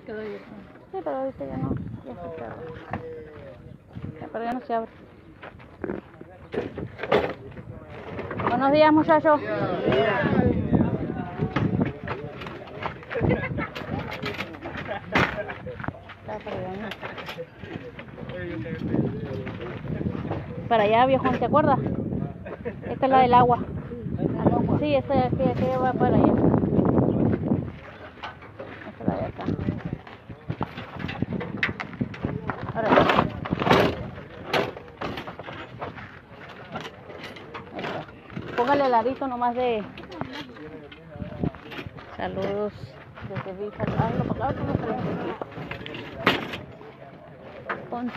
Quedó abierto. Sí, pero ahorita ya no. Ya está cerrado. Ya, pero ya no se abre. Buenos días, muchachos. Para allá, viejón, ¿te acuerdas? Esta es la del agua. Sí, esta que va para allá. Esta es la de acá. Ahora sí. Ahí está. Póngale el arito nomás de... Saludos desde Vija. Hazlo para acá, ¿cómo se ve? Ponte.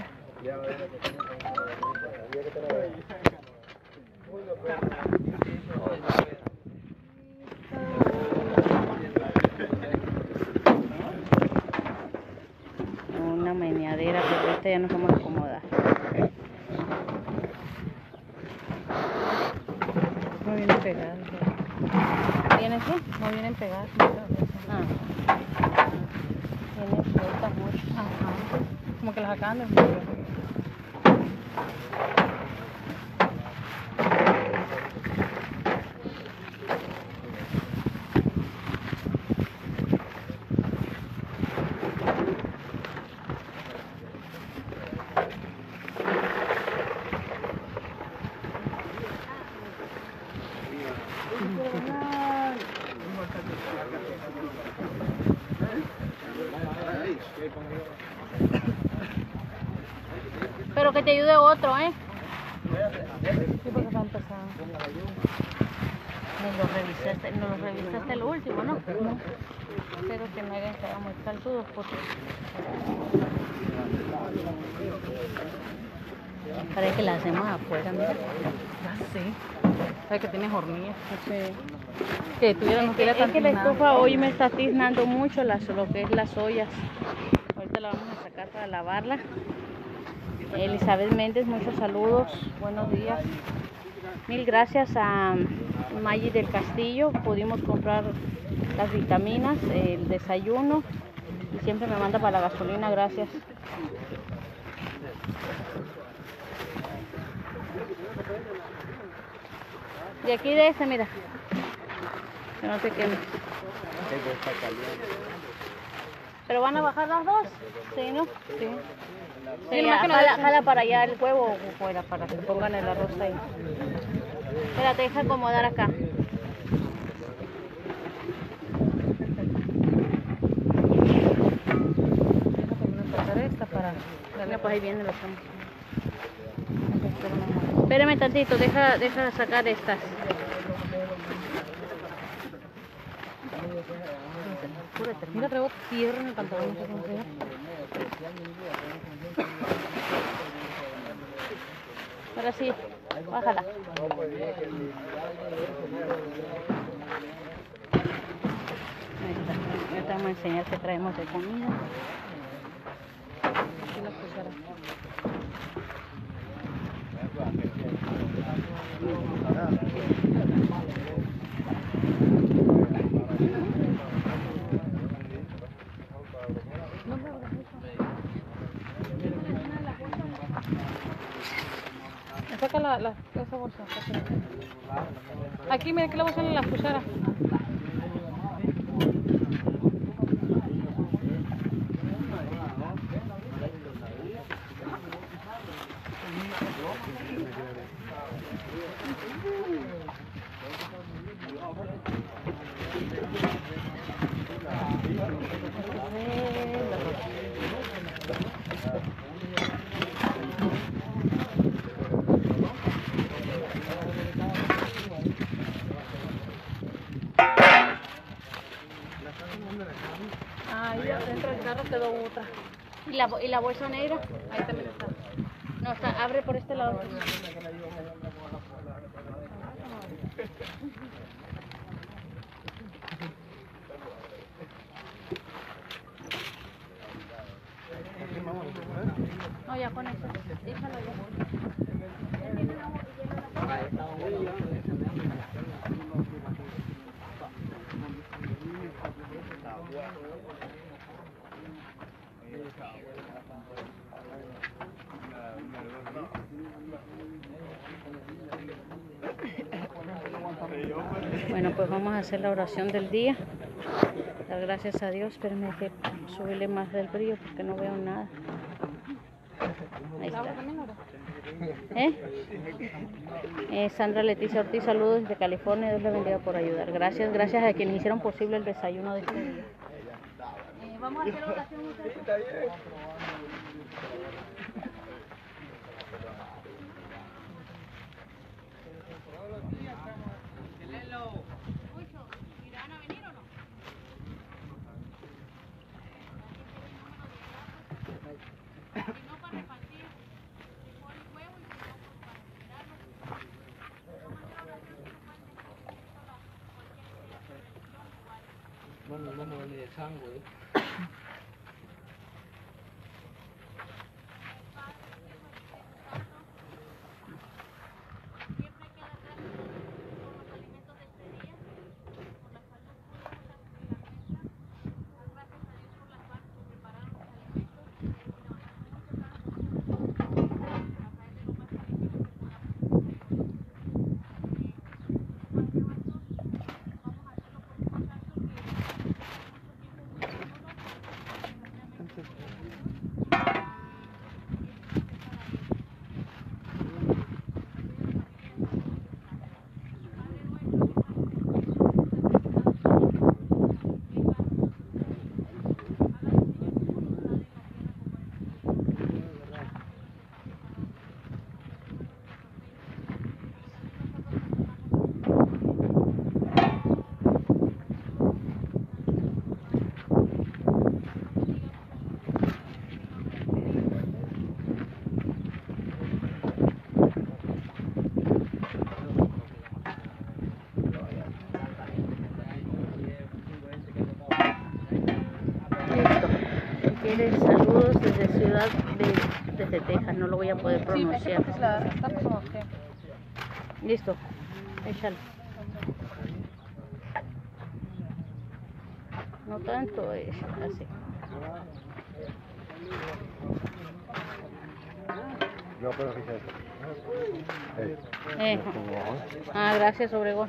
Una meneadera, pero esta ya no se me acomoda. No vienen pegadas. ¿Viene qué? No vienen pegadas. Viene suelta mucho. Ajá. Como que las acaban de mover. Pero que te ayude otro, ¿eh? Sí, porque están pesadas. No lo revisaste el último, ¿no? Espero que no hayan quedado muy calzudos porque... Parece que la hacemos afuera, mira. Ah, sí. Sabes que tienes hornillas. Sí. Que tuviera no tuviera Es que la estufa hoy me está tiznando mucho lo que es las ollas. Ahorita la vamos a sacar para lavarla. Elizabeth Méndez, muchos saludos, buenos días. Mil gracias a Maggi del Castillo. Pudimos comprar las vitaminas, el desayuno y siempre me manda para la gasolina, gracias. Y aquí de ese, mira, que no te quemes. ¿Pero van a bajar las dos? Sí, ¿no? Sí. Sí, jala para allá el huevo o fuera para que pongan el arroz ahí. Espérate, deja acomodar acá. Déjame pasar esta para... Mira, pues ahí viene los estamos. Espérame tantito, deja sacar estas. Mira, traigo tierra en el pantalón. No sé cómo sea. Ahora sí, bájala. Ahí está. Ahorita vamos a enseñar qué traemos de comida. Aquí la cuchara. Saca esa bolsa. Aquí, mira que la bolsa en la cuchara. Ahí adentro del carro quedó otra. ¿Y la bolsa negra? Ahí también está. No, está, abre por este lado. No, ya con eso. Déjalo ya. Bueno, pues vamos a hacer la oración del día. Dar gracias a Dios. Espérenme que subirle más del brillo porque no veo nada. Ahí está. Sandra Leticia Ortiz, saludos desde California. Dios le bendiga por ayudar. Gracias, gracias a quienes hicieron posible el desayuno de este día. Vamos a hacer oración, muchachos. Vamos a darle de sangre. Saludos desde desde Texas, no lo voy a poder pronunciar. Listo, échalo. No tanto, es así. No, pero fíjate. Gracias, Obregón.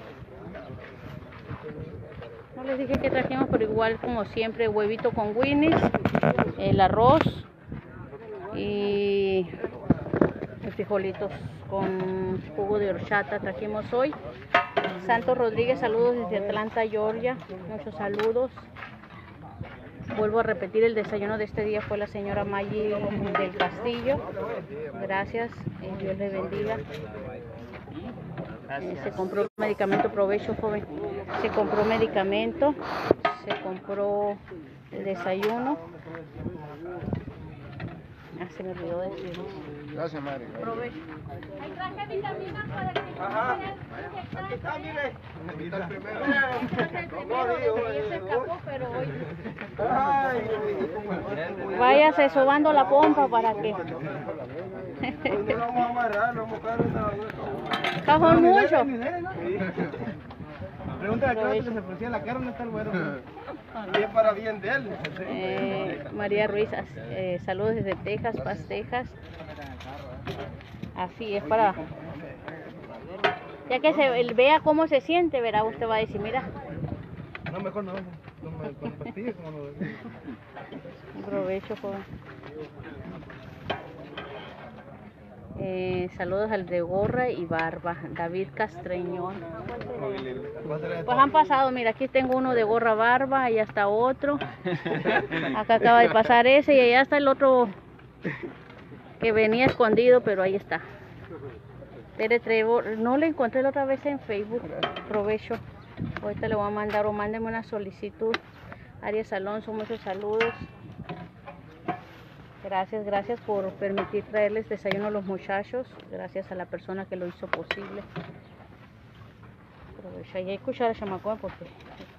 No les dije que trajimos, pero igual como siempre, huevito con Winnie's, el arroz y frijolitos con jugo de horchata trajimos hoy. Santos Rodríguez, saludos desde Atlanta, Georgia. Muchos saludos. Vuelvo a repetir, el desayuno de este día fue la señora Maggie del Castillo. Gracias, Dios le bendiga. Se compró medicamento, provecho, joven. Se compró medicamento, se compró el desayuno. Se me olvidó decirlo. Gracias, madre. Provecho. Hay traje vitaminas para que Aquí está, mire. Aquí está el primero. Se escapó, pero hoy. Váyase sobando la pompa para que. No vamos a amarrar, no vamos a buscar una. Cajón mucho. Pregúntale a Claudio que se ofrecía la carne, está el güero. Bien para bien de él. María Ruiz, saludos desde Texas, Paz, Texas. Así es para... Ya que se vea cómo se siente, verá, usted va a decir, mira. No, mejor no. Con pastillas como no. Provecho, joven. Saludos al de gorra y barba, David Castreñón. Pues han pasado, mira, aquí tengo uno de gorra barba, allá está otro. Acá acaba de pasar ese y allá está el otro que venía escondido, pero ahí está. Tere Trevor, no le encontré la otra vez en Facebook. Provecho. Ahorita le voy a mandar o mándenme una solicitud. Arias Alonso, muchos saludos. Gracias, gracias por permitir traerles desayuno a los muchachos. Gracias a la persona que lo hizo posible. Aprovecha y escuchar a Chamacón porque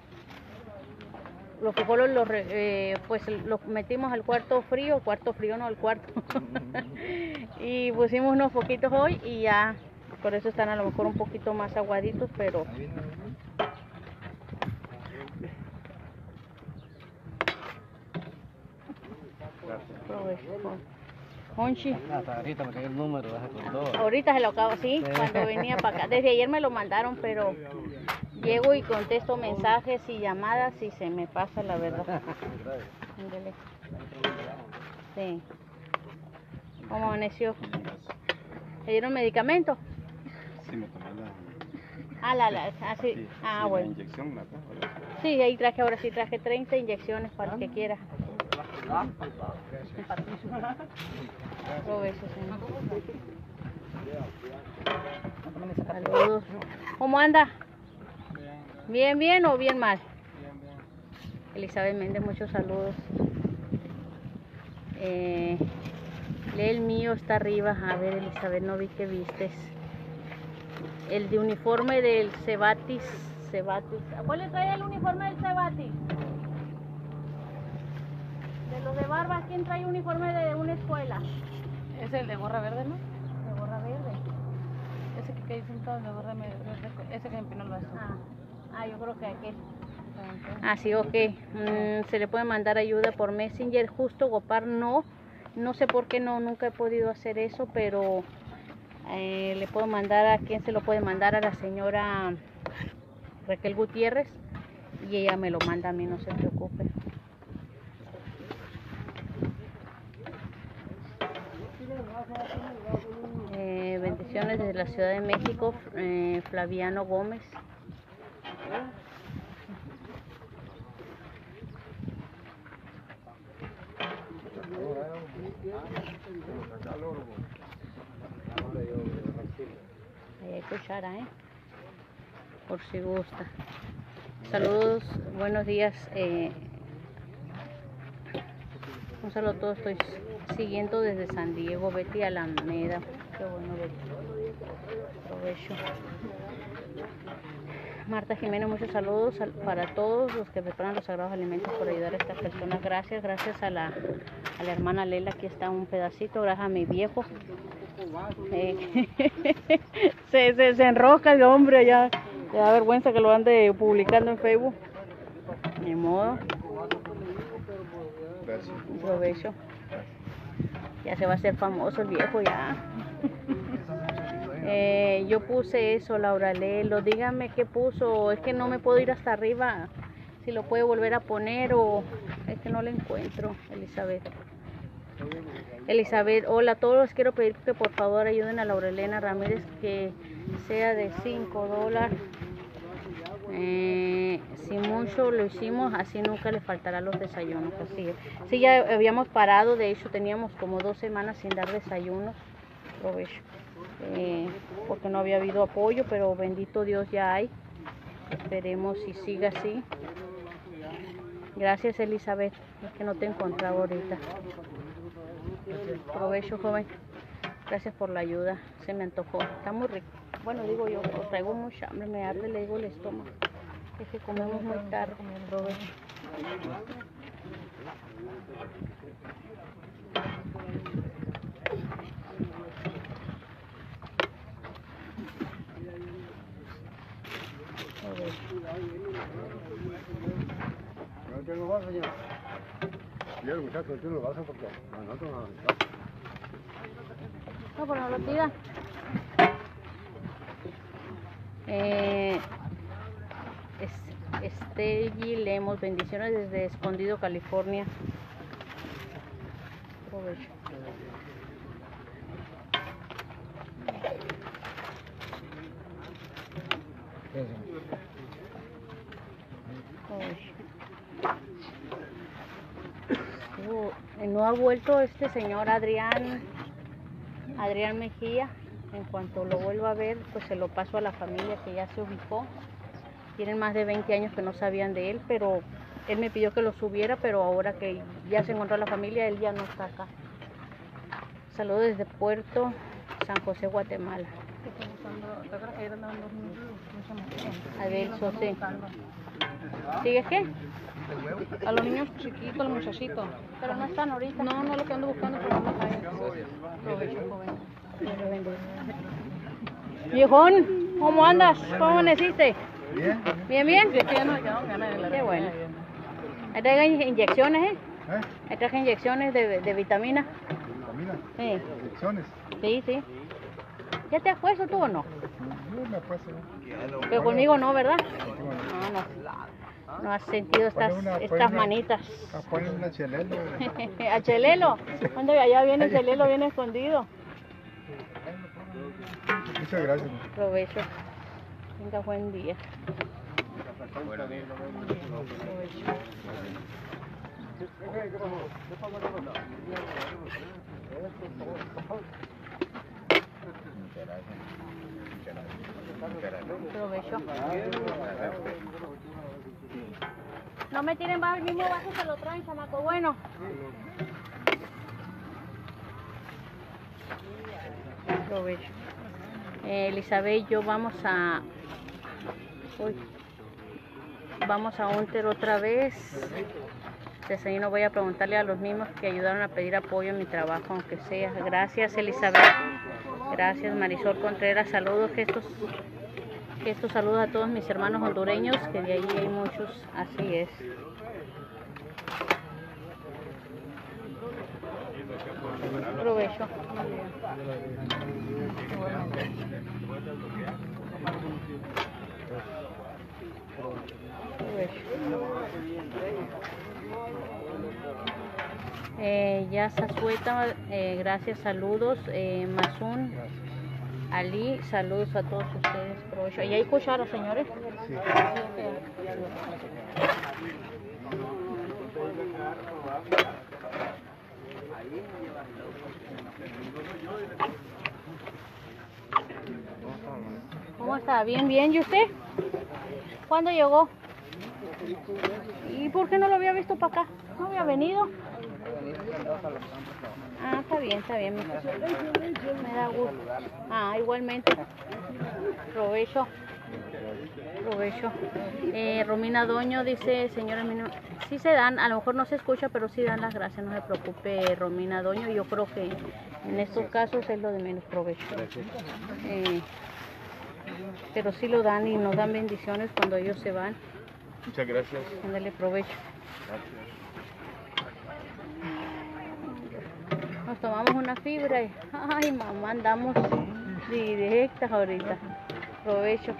los frijoles pues los metimos al cuarto frío no al cuarto. Y pusimos unos poquitos hoy y ya, por eso están a lo mejor un poquito más aguaditos, pero... Gracias. Provecho. Monchi. Hasta ahorita me cayó el número, se acordó. Ahorita se lo acabo, sí, cuando venía para acá. Desde ayer me lo mandaron, pero llego y contesto mensajes y llamadas y se me pasa la verdad. Ándale. Sí. ¿Cómo amaneció? ¿Le dieron medicamento? Sí, me tomé la... Sí. sí, Ah, sí, bueno. la inyección, ¿verdad? Sí, ahí traje, ahora sí traje 30 inyecciones para el que quiera. Provecho, señor. Saludos. ¿Cómo anda? ¿Bien, bien o bien mal? Elizabeth Méndez, muchos saludos. Lee el mío, está arriba. A ver, Elizabeth, no vi que vistes. El de uniforme del Cebatis. ¿Cuál le trae el uniforme del Cebatis? De los de barba, ¿quién trae uniforme de una escuela? Es el de gorra verde, ¿no? De gorra verde. Ese que cae sentado de gorra verde, ese que empinó el vaso. Yo creo que aquel. Sí, ok. Se le puede mandar ayuda por Messenger. Justo Gopar no sé por qué nunca he podido hacer eso, pero le puedo mandar a quién se lo puede mandar, a la señora Raquel Gutiérrez, y ella me lo manda a mí, no se preocupe. Bendiciones desde la Ciudad de México, Flaviano Gómez. Ahí hay cuchara, por si gusta. Saludos, buenos días. Un saludo a todos, estoy siguiendo desde San Diego, Betty Alameda. Qué bueno, Betty. Provecho. Marta Jiménez, muchos saludos para todos los que preparan los sagrados alimentos por ayudar a estas personas. Gracias a la hermana Lela, aquí está un pedacito, gracias a mi viejo. Se enrosca el hombre, ya le da vergüenza que lo ande publicando en Facebook. Ni modo. Gracias. Provecho. Ya se va a hacer famoso el viejo ya. Yo puse eso, Laura Lelo. Dígame qué puso. Es que no me puedo ir hasta arriba. Si lo puede volver a poner o es que no lo encuentro. Elizabeth, hola a todos. Les quiero pedir que por favor ayuden a Laura Elena Ramírez, que sea de $5. Si mucho lo hicimos, así nunca le faltará los desayunos. Así es. Sí, ya habíamos parado, de hecho teníamos como 2 semanas sin dar desayunos. Provecho. Porque no había habido apoyo, pero bendito Dios ya hay. Esperemos y siga así. Gracias, Elizabeth, es que no te encontraba ahorita. Provecho, joven. Gracias por la ayuda, se me antojó, está muy rico. Bueno, digo yo, traigo mucha hambre, me arde, le digo el estómago. Es que comemos muy tarde. Provecho. No tengo vaso, señor. Y el muchacho tiene los vasos porque nosotros no. No, pero no lo tira. Esteli Lemos, bendiciones desde Escondido, California. Provecho. No ha vuelto este señor Adrián Mejía. En cuanto lo vuelva a ver, pues se lo paso a la familia que ya se ubicó. Tienen más de 20 años que no sabían de él, pero él me pidió que lo subiera, pero ahora que ya se encontró la familia, él ya no está acá. Saludos desde Puerto San José, Guatemala. Adelso, sí. ¿Sigues qué? A los niños chiquitos, los muchachitos. Pero no están ahorita. No, lo que ando buscando, pero no hay. Provecho, joven. Viejón, ¿cómo andas? ¿Cómo amaneciste? Bien. Bien, bien. Sí, es que ya no, ya no, Qué bueno. Ahí traigan inyecciones, Me traje inyecciones de vitamina. ¿Vitamina? Sí, ¿Inyecciones? sí, sí. ¿Ya te has puesto tú o no? Yo me he puesto. Pero conmigo no, ¿verdad? Contigo no. No, no. No has sentido estas manitas. A poner una chelelo. ¿A Chelelo? ¿Dónde allá viene Chelelo? Viene escondido. Muchas gracias. Provecho. Tenga buen día. Provecho. No me tiren bajo el mismo vaso, se lo traen, chamaco. Bueno. Provecho. Elizabeth y yo vamos a Unter otra vez. Desayuno voy a preguntarle a los mismos que ayudaron a pedir apoyo en mi trabajo, aunque sea. Gracias, Elizabeth. Gracias, Marisol Contreras. Saludos, estos saludos a todos mis hermanos hondureños, que de ahí hay muchos. Así es. Provecho. Ya Sazueta, gracias, saludos. Mazún, Ali, saludos a todos ustedes. Provecho. ¿Y hay cuchara, señores? Sí. ¿Cómo está? Bien, bien. ¿Y usted? ¿Cuándo llegó? ¿Y por qué no lo había visto para acá? ¿No había venido? Ah, está bien, está bien. Me da gusto. Ah, igualmente. Provecho. Provecho. Romina Doño dice, señora, sí se dan, a lo mejor no se escucha, pero sí dan las gracias, no se preocupe, Romina Doño. Yo creo que en estos casos es lo de menos provecho. Pero sí lo dan y nos dan bendiciones cuando ellos se van. Muchas gracias. Ándale, provecho. Nos tomamos una fibra y, ay mamá, andamos directas ahorita. Provecho.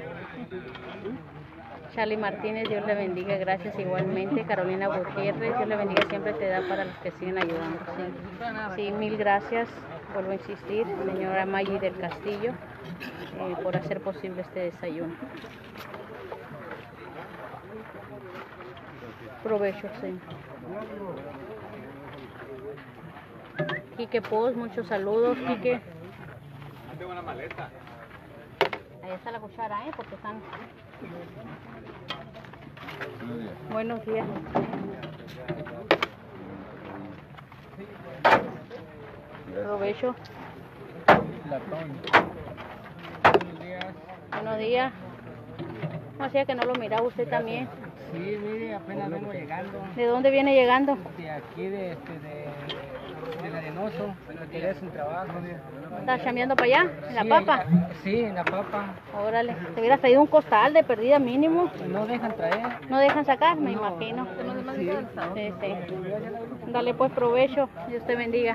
Charlie Martínez, Dios le bendiga, gracias igualmente. Carolina Gutiérrez, Dios le bendiga, siempre te da para los que siguen ayudando. Sí, sí, mil gracias, vuelvo a insistir, señora Maggi del Castillo, por hacer posible este desayuno. Provecho, sí. Quique Poz, muchos saludos, Quique. Tengo una maleta. Ahí está la cuchara, porque están... Buenos días. Provecho. Buenos días. ¿Cómo hacía que no lo miraba usted también? Sí, mire, apenas vengo llegando. ¿De dónde viene llegando? De aquí, de Arenoso, que es un trabajo. ¿Estás chambeando para allá? ¿En la Sí, papa? Sí, en la papa. Órale, te hubieras traído un costal de perdida mínimo. No dejan traer. ¿No dejan sacar? Me imagino. Sí, sí. Dale pues provecho, Dios te bendiga.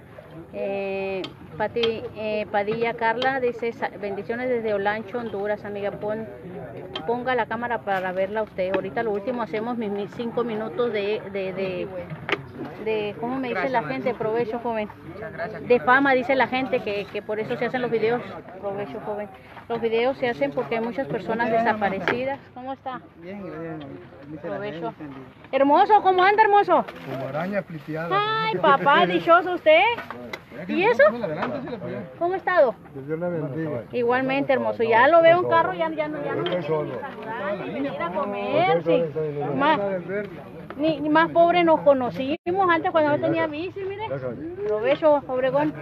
Padilla Carla dice, bendiciones desde Olancho, Honduras, amiga, ponga la cámara para verla a usted. Ahorita lo último hacemos mis 5 minutos de ¿cómo me dice la gente? Provecho, joven. De fama, dice la gente, que por eso se hacen los videos. Provecho, joven. Los videos se hacen porque hay muchas personas desaparecidas. ¿Cómo está? Bien, Provecho. Hermoso, ¿cómo anda, hermoso? Como araña pliteada. Ay, papá, dichoso usted. ¿Y eso? ¿Cómo ha estado? Dios le bendiga. Igualmente, hermoso. Ya lo veo en carro, ya no me quiere solo. saludar, ni venir a comer. Sí. Ni más pobre nos conocimos antes cuando no tenía bici, mire. Provecho, Obregón.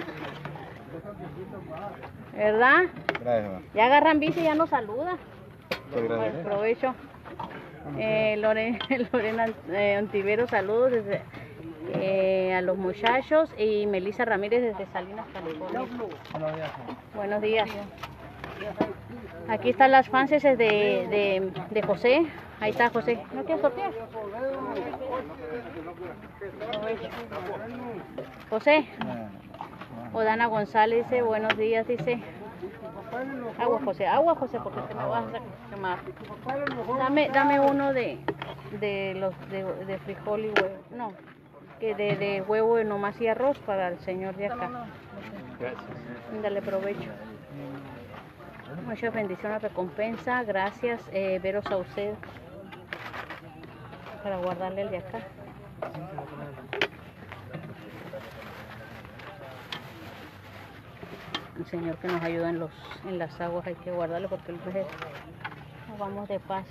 ¿Verdad? Gracias. Ya agarran bici y ya nos saluda. Muchas gracias. Pues, provecho. Lorena Ontivero, saludos desde, a los muchachos, y Melissa Ramírez desde Salinas, California. Buenos días. Aquí están las fanses de José. Ahí está José. ¿No quieres tortillas? José. Odana González dice, buenos días, dice. Agua José, porque te me vas a quemar. Dame uno de frijol y huevo. No, que de huevo nomás y arroz para el señor de acá. Dale provecho. Muchas bendiciones, recompensa. Gracias, Vero Saucedo, para guardarle el de acá. El Señor que nos ayuda en las aguas, hay que guardarlo porque el pez nos vamos de paz.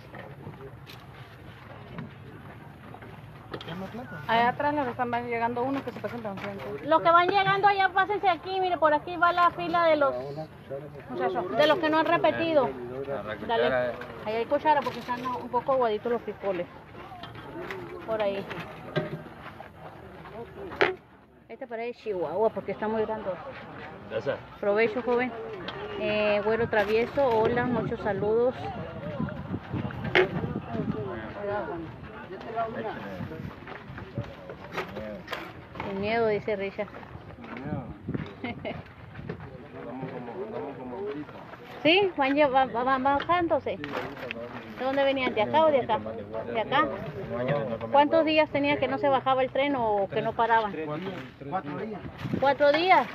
Allá atrás nos están llegando unos que se presentan. Los que van llegando allá, pásense aquí, mire, por aquí va la fila de los muchachos, de los que no han repetido. Dale, ahí hay cuchara porque están un poco aguaditos los frijoles. Por ahí. Este parece Chihuahua porque está muy grande. Provecho, joven. Güero Travieso, hola, muchos saludos. Sin miedo, dice Richard. Sí, van bajándose. ¿De dónde venían? ¿De acá o de acá? ¿De acá? ¿Cuántos días tenía que no se bajaba el tren o que no paraban? 4 días. 4 días.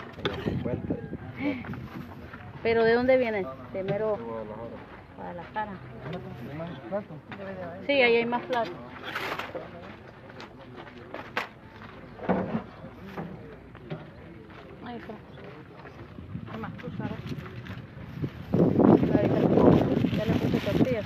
¿Pero de dónde vienen? De mero Guadalajara. Sí, ahí hay más platos. Ahí está. ¿Qué más? Cuchara. Ya le puse tortillas.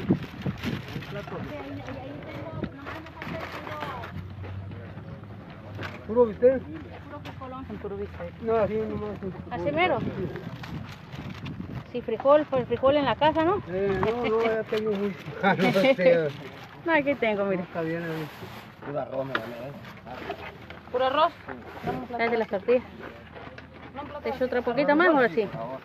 ¿Puro bistec? En puro bistec. No, así nomás. ¿Así mero? Sí, frijol en la casa, ¿no? No, ya tengo mucho. No, aquí tengo, mira. Está bien, puro arroz me gané, ¿Puro arroz? Traes de las tortillas. ¿Te echo otra poquita más o así?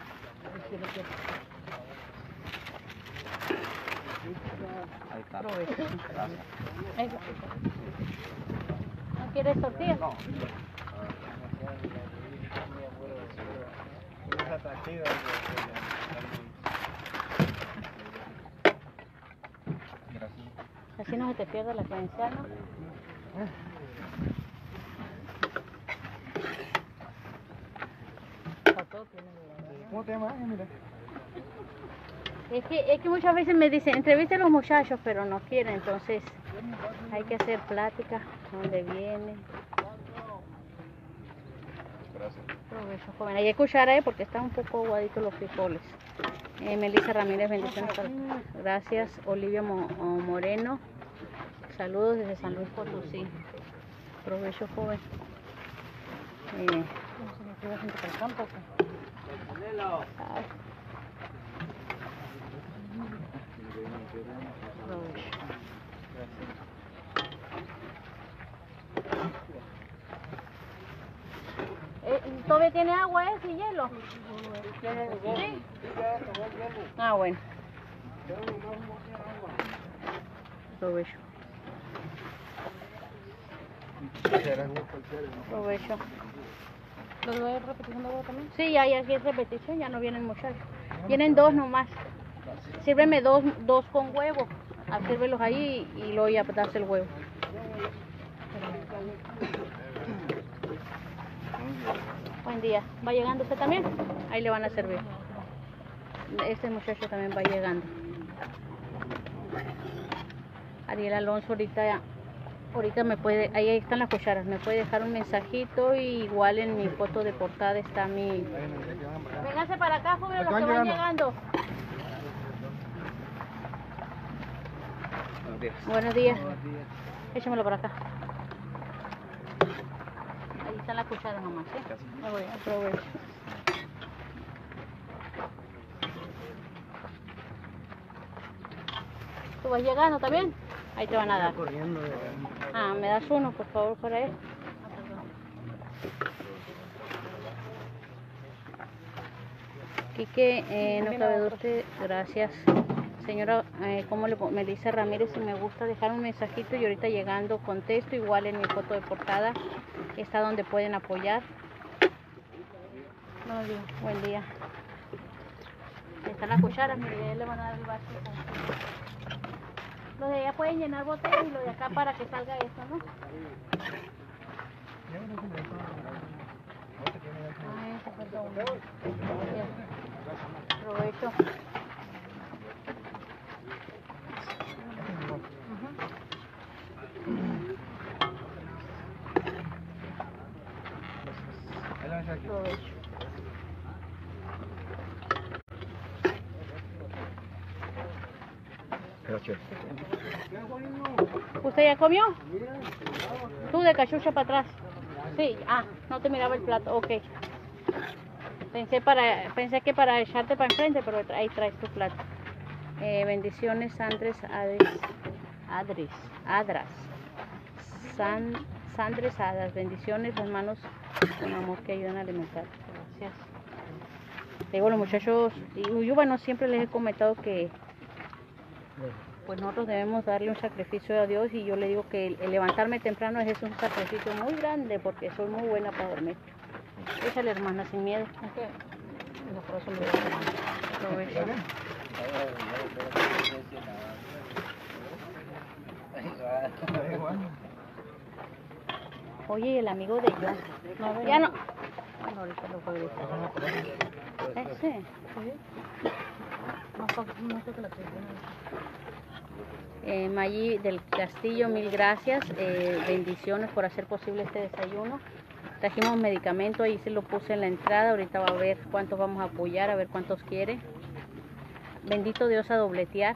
Ahí está. ¿No quieres tortillas? No. Así no se te pierde la credencial, ¿no? ¿Cómo te llamas? Mira. Es que muchas veces me dicen, entrevista a los muchachos, pero no quieren, entonces hay que hacer plática, dónde viene. Gracias. Provecho, joven. Hay que cuchara, porque están un poco aguaditos los frijoles. Melissa Ramírez, bendiciones para gracias. Olivia Moreno, saludos desde San Luis Potosí. Provecho, joven. ¿Todavía tiene agua y hielo? ¿Sí? Ah, bueno. Provecho. Provecho. ¿Lo doy repetición de agua también? Sí, ya aquí es repetición, ya no vienen muchachos. Vienen 2 nomás. Sírveme dos con huevo. Sírvelos ahí y luego ya das el huevo. Buen día. ¿Va llegando usted también? Ahí le van a servir. Este muchacho también va llegando. Ariel Alonso ahorita me puede, ahí están las cucharas, me puede dejar un mensajito y igual en mi foto de portada está mi... Vénganse para acá, jóvenes, los que van llegando. Buenos días. Échamelo para acá. Ahí están las cucharas nomás, ¿eh? Me voy, aprovecho. ¿Tú vas llegando también? Ahí te van a dar. Ah, ¿me das uno, por favor, para él? Quique, no cabe duda, gracias. Señora, Melissa Ramírez, si me gusta dejar un mensajito y ahorita llegando contesto, igual en mi foto de portada está donde pueden apoyar. Buenos días, buen día. Están las cucharas, mire, le van a dar el vaso. Los de allá pueden llenar botellas y los de acá para que salga eso, ¿no? Ay, se falta uno. Aprovecho. Aprovecho. Gracias. ¿Usted ya comió? Tú de cachucha para atrás. Sí, no te miraba el plato, ok. Pensé que para echarte para enfrente, pero ahí traes tu plato. Bendiciones, Sandres, Sandres, Hadas. Bendiciones, hermanos, con amor que ayudan a alimentar. Gracias. Digo, los muchachos, y yo, bueno, siempre les he comentado que pues nosotros debemos darle un sacrificio a Dios, y yo le digo que el levantarme temprano es un sacrificio muy grande porque soy muy buena para dormir. Échale, hermana, sin miedo. No, por eso me voy a tomar. Oye, ¿y el amigo de John? No, ya no. Bueno, ahorita lo voy a decir. Ese. No sé qué la tengo. Maggi del Castillo, mil gracias. Bendiciones por hacer posible este desayuno. Trajimos medicamento, ahí se lo puse en la entrada. Ahorita va a ver cuántos vamos a apoyar, a ver cuántos quiere. Bendito Dios, a dobletear.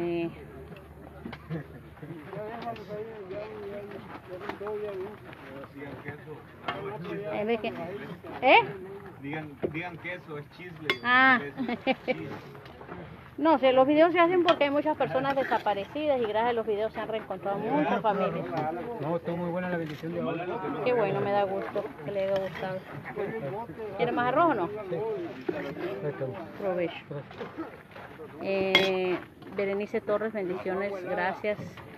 Digan que eso es chisle. No sé, los videos se hacen porque hay muchas personas desaparecidas y gracias a los videos se han reencontrado muchas familias. No, estuvo muy buena la bendición de hoy. Qué bueno, me da gusto que le haya gustado. ¿Quiere más arroz o no? Provecho. Berenice Torres, bendiciones, gracias.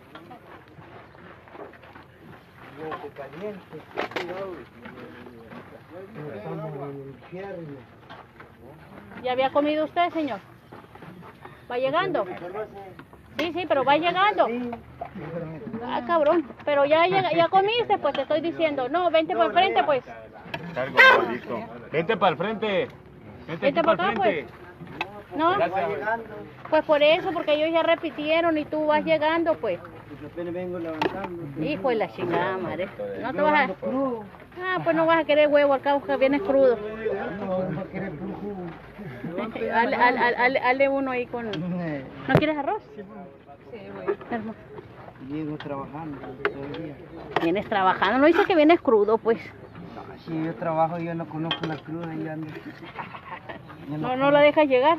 ¿Ya había comido usted, señor? ¿Va llegando? Sí, pero va llegando. Cabrón, pero ya comiste, pues te estoy diciendo. No, vente para el frente, pues. Vente para el frente. Vente para acá, pues. No, pues por eso, porque ellos ya repitieron y tú vas llegando, pues. Hijo de la chingada, madre. No te vas a... pues no vas a querer huevo, al cabo que vienes crudo. Hazle uno ahí con... ¿No quieres arroz? Sí, güey. Hermoso. Llego trabajando todo el día. Vienes trabajando, no dice que vienes crudo, pues. Si yo trabajo, yo no conozco la cruda y ando. No la dejas llegar.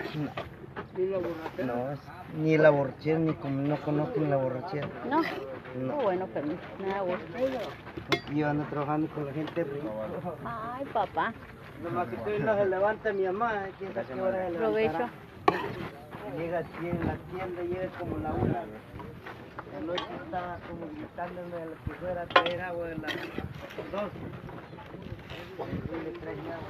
No, ni la borrachera, no conozco ni la borrachera. No. No. Bueno, pero me da gusto. Yo ando trabajando con la gente. Ay, papá. Nomás que hoy no se levanta mi mamá, quién sabe qué hora se levantará. Provecho. Llega aquí en la tienda, llega como la 1. Anoche estaba como gritándome a la que fuera a traer agua de las 2. Y le traje agua.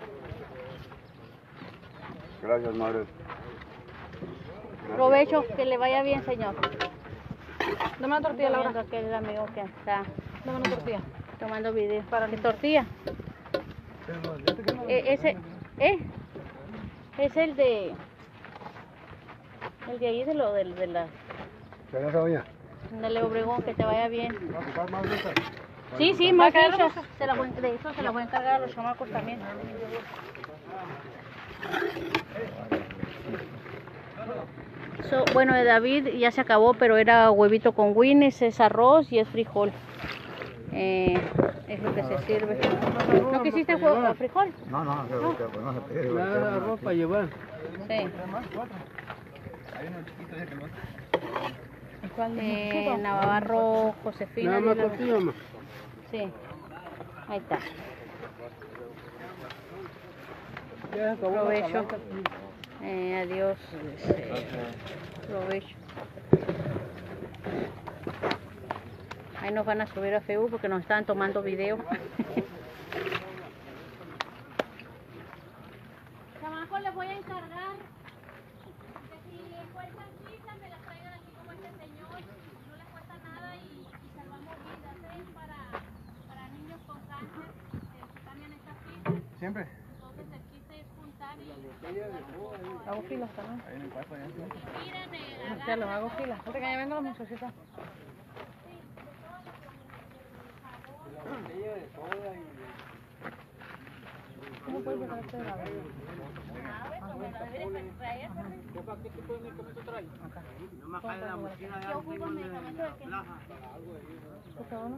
Gracias, madre. Provecho, que le vaya bien, señor. Dame una tortilla, Laura. Viendo aquel amigo que está Dame una tortilla. tomando video. ¿Qué tortilla? Es el de ahí de la ¿Qué doña? de Obregón, que te vaya bien. ¿Va a ocupar más de estas? Sí, más fichas. De eso se las voy a encargar a los chamacos también. Bueno, de David ya se acabó, pero era huevito con Winnie's, es arroz y es frijol. Es lo que se sirve. ¿No quisiste frijol? No, no se pide. La ropa llevar. Sí. Navarro Josefina. Sí. Ahí está. Provecho. Adiós. Provecho. Ahí nos van a subir a Facebook porque nos estaban tomando video. Chamaco, les voy a encargar que si encuentran pizza me las traigan así como este señor. No les cuesta nada y salvamos vidas. Es para niños con cáncer que cambian estas pizzas. Siempre. Entonces el chiste es juntar y Hago filas también. miren, Ya los hago filas. Ahorita que ya vengan los muchachitos. ¿Cómo puedes sacar este de la vez? No me cae la mochila de yo ocupo medicamento de que ¿Está bueno?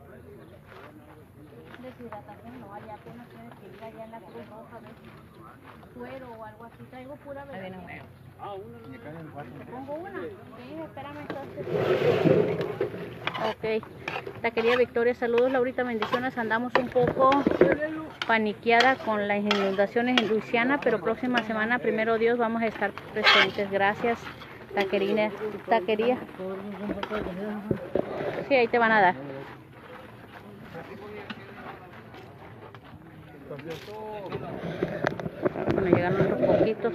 deshidratación, no, allá apenas tienes que ir allá en la Cruz Roja, ver suero o algo así. Traigo pura Ahí viene verdad. uno. ¿Te pongo una? Sí, espérame entonces. Ok, Taquería Victoria, saludos Laurita, bendiciones. Andamos un poco paniqueada con las inundaciones en Luisiana, pero próxima semana, primero Dios, vamos a estar presentes. Gracias, Taquería. Sí, ahí te van a dar. Me llegaron otros poquitos.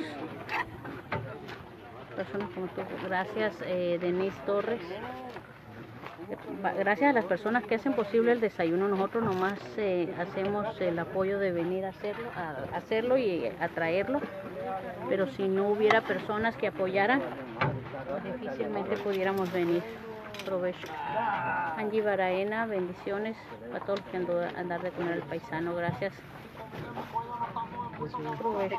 Personas como tú. Gracias, Denise Torres. Gracias a las personas que hacen posible el desayuno. Nosotros nomás hacemos el apoyo de venir a hacerlo y a traerlo. Pero si no hubiera personas que apoyaran, difícilmente pudiéramos venir. Provecho. Angie Baraena, bendiciones a todos los que andar de comer el paisano. Gracias. Provecho.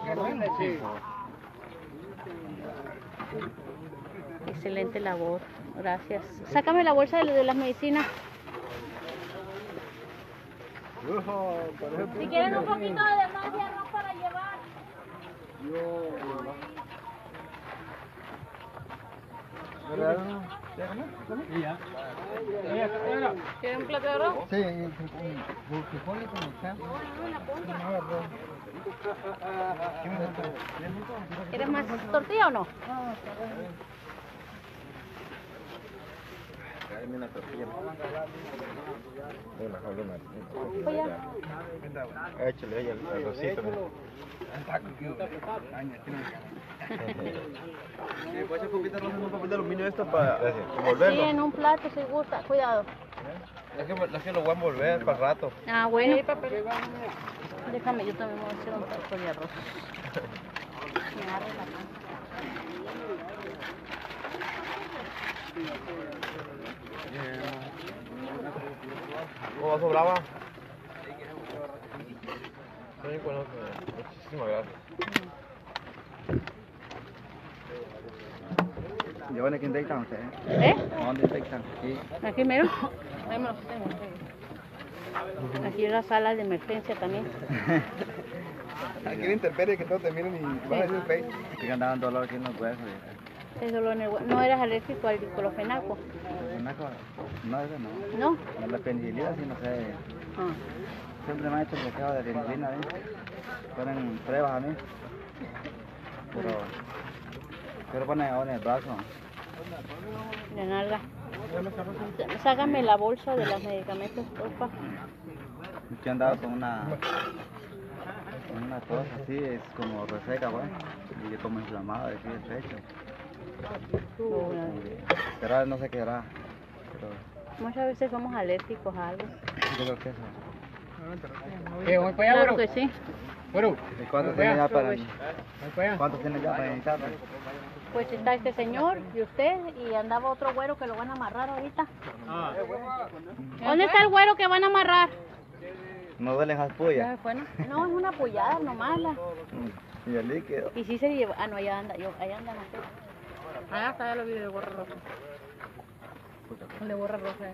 Excelente labor, gracias. Sácame la bolsa de las medicinas. Si quieren un poquito de más de arroz para llevar. ¿Quieren un plato de arroz? Sí, frijoles con mexicano. ¿Quieres más tortilla o no? Dame una tortilla. Pues ya. Échale ahí el arrocito. ¿Puedes hacer un papel de aluminio esto para Sí, envolverlo? en un plato si gusta. Cuidado. Es que lo voy a envolver para el rato. Ah, bueno. Déjame, yo también voy a hacer un plato de arroz. Me agarre la panza. ¿Cómo va sobraba? Sí, bueno, muchísimas gracias. ¿Llevan aquí en Daytown usted? ¿Eh? ¿Dónde en Daytown? Sí. Aquí mero. Ahí me lo tengo. Aquí es la sala de emergencia también. Aquí la intemperie que todos te miren y van a decir el face. Estoy andando dolor aquí en los huesos. Es dolor en el no eras alérgico al diclofenaco. No, eso no. ¿No? No, la penicilina sí, no sé. Ah. Siempre me han hecho bloqueo de penicilina, ¿eh? Ponen pruebas a mí. Pero ponen ahora en el brazo. De nalga. Sácame la bolsa de los medicamentos, porfa. Yo andaba con una cosa así, es como reseca, güey. Y yo como inflamado, así el pecho. Será, no sé qué será. Pero Muchas veces somos alérgicos a algo. yo creo que eso. Voy para allá, Claro que sí. Bueno, ¿Y cuántos tiene ya para voy para allá. ¿Cuántos tiene ya para iniciar? Pues está este señor y usted y andaba otro güero que lo van a amarrar ahorita. ¿Dónde está el güero que van a amarrar? No duelen las pullas. No, es una pollada nomás. Y el líquido. Y sí se lleva. Ah, no, allá anda. Allá andan ustedes. Allá está, ya lo vi de gorra roja. El de gorra roja.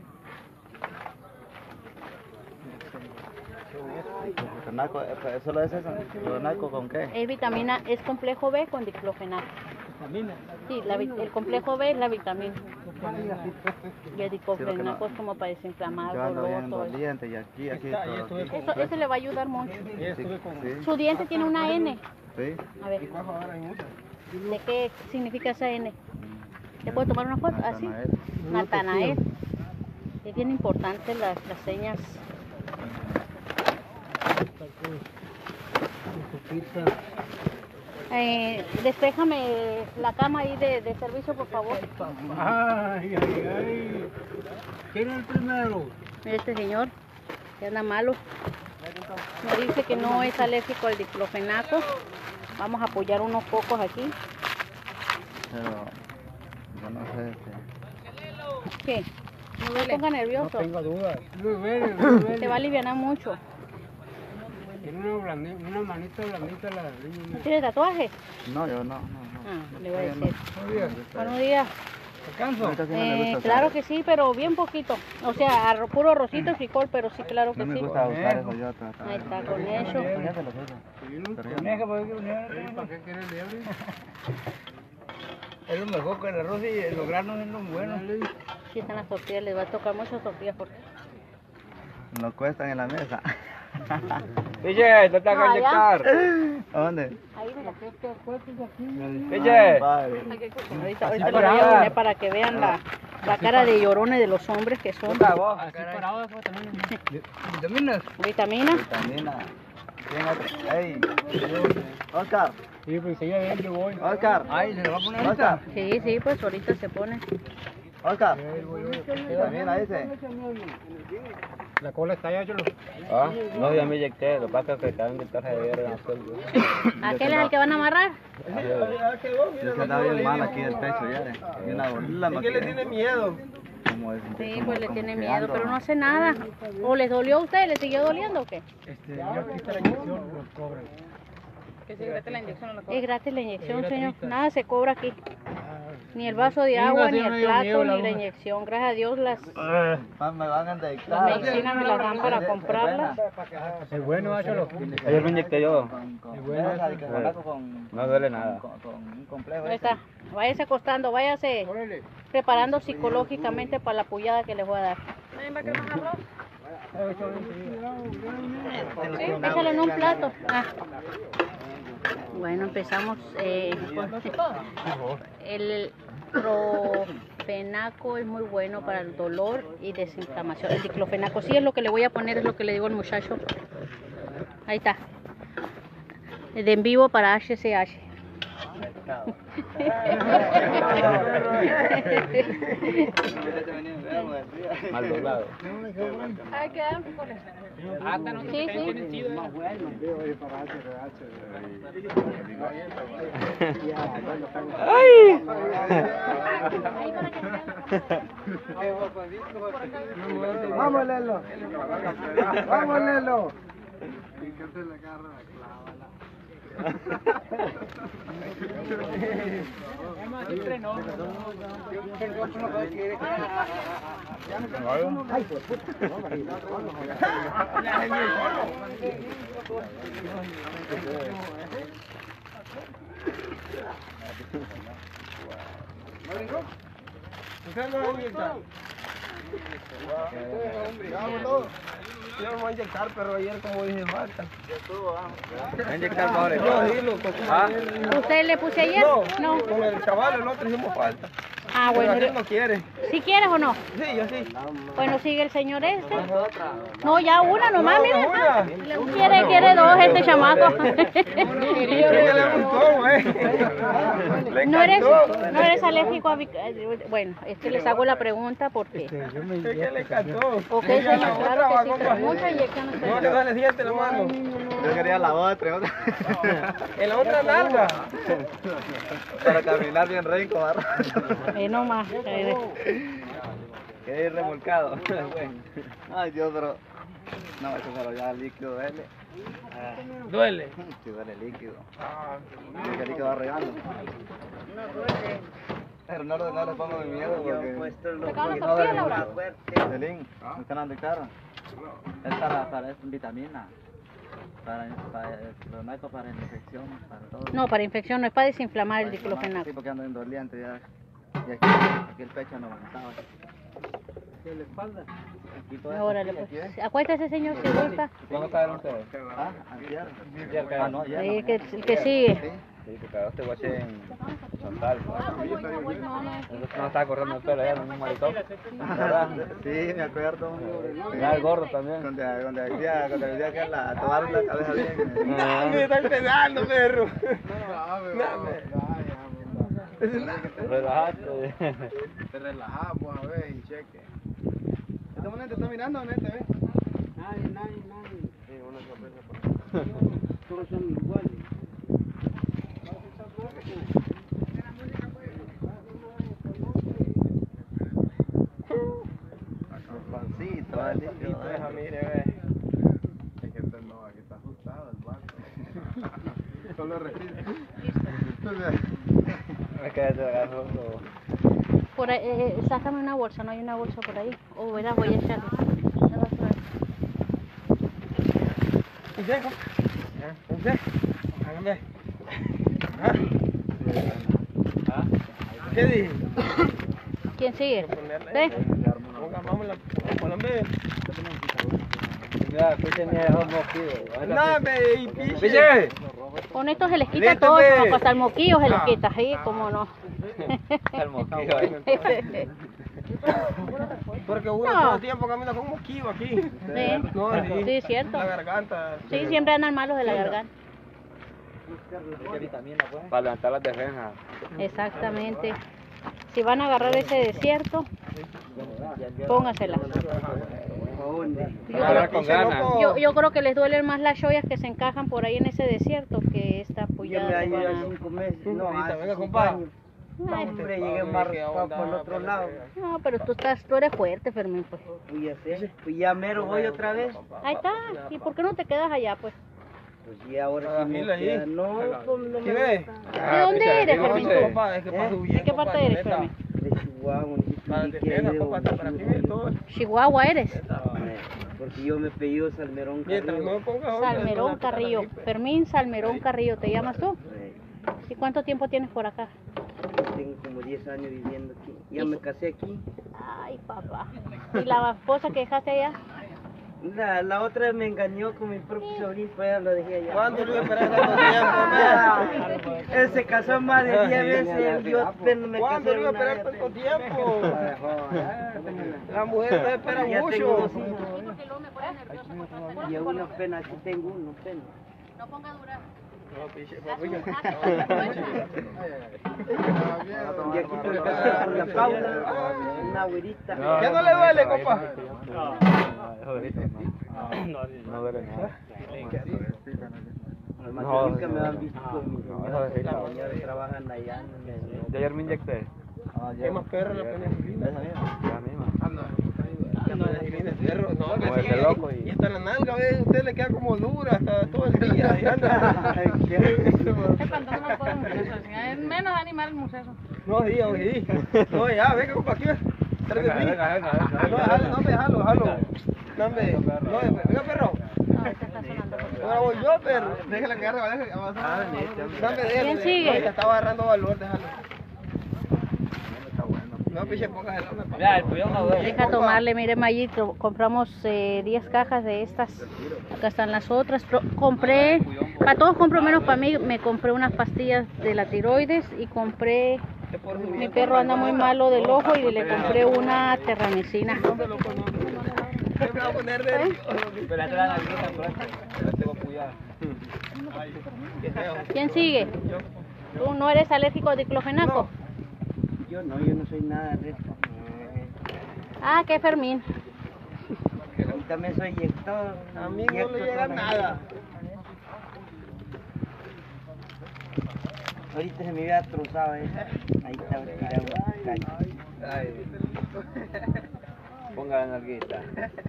¿Solo es eso? ¿Clofenaco con qué? Es vitamina, es complejo B con diclofenaco. ¿Vitamina? Sí, el complejo B es la vitamina. Y el diclofenaco es como para desinflamar, Yo ando dolor, bien todo eso. doliente y aquí todo. Eso le va a ayudar mucho. Sí, Su diente tiene una N. sí. A ver, ¿de qué significa esa N? ¿Te puedo tomar una foto? ¿Así? Natanael. Es bien importante las señas. Despéjame la cama ahí de servicio, por favor. Ay, ay, ay. ¿Quién es el primero? Este señor que anda malo. Me dice que no es alérgico al diclofenaco. Vamos a apoyar unos pocos aquí. Pero yo no sé. ¿Qué? No me ponga nervioso. No tengo dudas. Te va a aliviar mucho. Tiene una manita blandita la ¿No niña. tiene tatuaje? No, yo no. Ah, le voy a decir. Buenos Buenos días. ¿Alcanzo? Ahorita sí no me gusta Claro usar. que sí, pero bien poquito. O sea, puro arrocito y frijol, pero sí, claro que No me sí. gusta usar eso yo. Ahí está, con eso. Ya se los uso. Pero yo no. ¿Para qué quieres liebre? Es lo mejor que el arroz y los granos es lo bueno. Sí, están las tortillas, les va a tocar muchas tortillas porque... No cuestan en la mesa. DJ, te tengo que inyectar. ¿A dónde? Ahí, mira. DJ. Padre. Ahorita lo voy a poner para que vean la cara de llorones de los hombres que son. ¿Vitaminas? Vitamina. Vitamina. ¿Quién otro? Ey. Oscar. Sí, pues enseguida de él yo voy. Oscar. Ay, ¿se le va a poner Oscar. ahorita? Sí, sí, pues ahorita se pone. Oscar. Vitamina dice. La cola está ya, cholo. Ah, no, ya me inyecté. Lo que pasa es que te van a inyectar a ver en el ¿Aquel es el que van a amarrar? Yo que andaba bien mal aquí del pecho ya. Y una bolilla me quedé. miedo? Como es- Sí, como- pues le como tiene que miedo, ando- pero no hace nada. ¿O les dolió a usted? ¿Le siguió doliendo o qué? Ya aquí está la inyección, los cobran. Es gratis la inyección, señor. Nada se cobra aquí. Ni el vaso de agua, ni el plato, ni la inyección. Gracias a Dios las Me van a inyectar. las medicinas me las dan para comprarlas. Es bueno, cholo. Ayer me inyecté yo. Con No duele nada. un complejo. Ahí está. Váyase acostando, váyase preparando psicológicamente para la pullada que les voy a dar. Sí, échalo en un plato. Ah. Bueno, empezamos. El diclofenaco es muy bueno para el dolor y desinflamación. El diclofenaco, sí es lo que le voy a poner, es lo que le digo al muchacho. Ahí está. De en vivo para HCH. Mal doblado. Sí, sí. Vamos, Lelo. Vamos, Lelo. Yo no me voy a inyectar, pero ayer como dije falta. ¿Me voy a inyectar ahora? No, sí, loco. ¿Ah? ¿Usted le puse ayer? No. Con el chaval, el otro hicimos falta. Ah, Pero bueno. aquel no quiere. ¿Sí quieres o no? Sí, yo sí. Bueno, sigue el señor este. No, ya una nomás, mira. una. Quiere dos este chamaco. Ella le gustó, güey. Le No eres, encantó. no eres alérgico a... Bueno, es que les hago la pregunta porque... Es que le encantó. Ok, señor, claro que sí, pero mucha inyección No, usted. que dale siente la mano. Yo quería la otra. En la otra nalga. Para caminar bien rico, ¿verdad? No más. Quedé ir remolcado. Ay, Dios, pero... No, eso pero ya el líquido duele. Duele. Sí, duele el líquido. El líquido va regando. Pero no les pongo mi miedo porque... Celín, ¿me están dando caro? Es para es vitamina. Para los nacos, para infección, para todo. No, para infección no, es para desinflamar el diclofenaco. Sí, porque ando en doliente ya. Y aquí el pecho no avanzaba. ¿De la espalda? Aquí todo esto, Órale, aquí, pues. aquí, Acuéstese, señor, si gusta. ¿Cuándo cayeron ustedes? Ah, antier. No, ya. Sí, el que sigue. Sí, te cagaste guache en Santal. No estaba corriendo el pelo allá en un maritón. ¿Verdad? Sí, me acuerdo. Era el gordo también. Cuando decía que a tomar la cabeza bien. Me está empezando, perro. Relajaste. Te relajamos, a ver, y cheque. Este momento está mirando, neta, ¿ves? Nadie. Sí, una sorpresa. Todos son iguales. Pancito, vale. Mire, ve. Es que este no, aquí está ajustado el banco. Solo respira. Me quedé de agarro. Por ahí, sácame una bolsa, ¿no hay una bolsa por ahí? O verás, voy a echarle. ¿Qué dije? ¿Quién sigue? ¿Sí? Mira, escuchen esos mosquitos. No, me ¡Piche! Con esto se les quita todo, como hasta el moquillo se les quita, sí, cómo no. El mosquito ahí. Porque uno No. todo el tiempo camina con mosquito aquí. Sí, No, sí, cierto. La garganta. Sí, siempre andan malos de la garganta. Para levantar las defensas. Exactamente. Si van a agarrar ese desierto, póngasela. Agarrar con ganas. Yo creo que les duelen más las joyas que se encajan por ahí en ese desierto que esta Yo me pullada. hallo ya de 5 meses. No, Ahorita, hace venga, 5 compa. años. No, hombre, llegué más raspado por el otro lado. No, pero tú eres fuerte, Fermín, pues. Pues ya sé, pues ya mero voy otra vez. Ahí está. ¿Y por qué no te quedas allá, pues? Pues ya ahora sí me queda. No, pues no me ve? gusta. ¿De dónde eres, ¿Cómo Fermín? se- tú? Papá, es que para subir. ¿De qué parte eres, Fermín? De Chihuahua, municipio que hay de Chihuahua eres. porque yo me apellido Salmerón Carrillo. Salmerón Carrillo. Fermín Salmerón Carrillo, ¿te llamas tú? ¿Y cuánto tiempo tienes por acá? Tengo como 10 años viviendo aquí. Ya me casé aquí. Ay, papá. ¿Y la esposa que dejaste allá? La otra me engañó con mi propio sobrino, pues ya lo dejé allá. ¿Cuánto le iba a esperar tanto tiempo? Él se casó más de 10 veces, yo apenas me casé. ¿Cuánto le iba a una esperar vez. tanto tiempo? La mujer te espera Ya tengo mucho. 2 hijos. Y aún apenas aquí tengo uno, apenas. No ponga a durar. No, piche, Y aquí estoy casado con la Paula, una güerita. ¿Ya no le duele, compa? No duele nada. Además, nunca me han visto con mi señora, trabajan allá. ¿De ayer me inyecté? ¿Qué más perro la penicilina? Esa misma. La misma. No, perro, no, Como que ese sí, loco y hasta la nalga, ¿ves? Usted le queda como dura hasta todo el día. Y anda. Espantando no puedo muchacho. Es menos animal muchacho. No, sí, sí. No, ya, venga, compa, aquí. Venga. No, déjalo. No, hombre, no, venga, perro. No, este está sonando. Ahora voy yo, perro. Déjala que agarre, avanzar. ¿Quién sigue? Ya estaba agarrando valor, déjalo. No, piche, póngase el hombre. Mira, el puñón no duele. Deja tomarle, mire Mayito, compramos 10 cajas de estas. Acá están las otras. Compré, para todos compro menos para mí, me compré unas pastillas de la tiroides y compré, mi perro anda muy malo del ojo y le compré una terramicina. Siempre va a poner de... Pero atrás la grita, por ahí. Tengo cuidado. ¿Quién sigue? ¿Tú no eres alérgico a diclofenaco? Yo no soy nada de esto. Ah, ¿qué Fermín? Y también soy inyector. A mí no le llega nada. Ahorita se me había trozado ahí está tirado un cacho. Ay. Ponga la nalguita.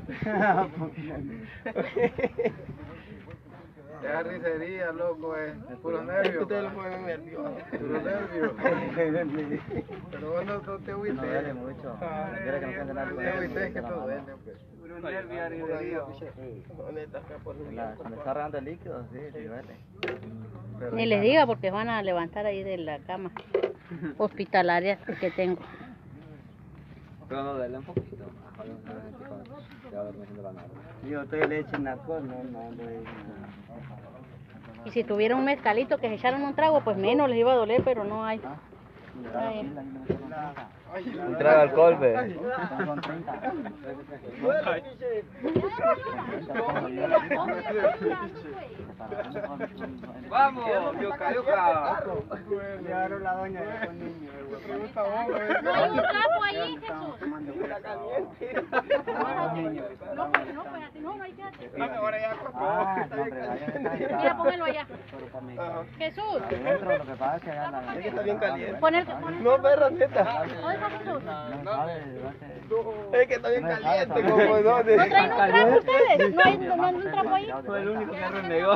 Ya risería, loco, puro nervio. Ustedes lo ponen nervioso. Puro nervio. Pero vos no te No agüites. duele mucho. Quiere que no sienta nada. No te agüites que todo duele, pues. Puro nervio arriba. Cuando está regando el líquido, sí duele. Ni les diga porque van a levantar ahí de la cama. hospitalaria que tengo. Pero no duele un poquito. Ya durmiendo la nada. Yo estoy leche en la cosa, no, Y si tuviera un mezcalito que se echaran un trago, pues menos les iba a doler, pero no hay. Ay. Un trago de alcohol, ve. Vamos, yoca, yoca. Llevaron la doña con niños. No hay un trapo ahí, Jesús. No, espérate, no hay quédate. Mira, póngalo allá. Jesús, Adentro, lo que pasa es que allá la... Es que está bien caliente. Poner, No, perra, neta. ¿dónde está Jesús? No sabe, Es que está bien caliente, como ¿No traen un trapo ustedes? ¿No hay un trapo ahí? Fue el único que renegó.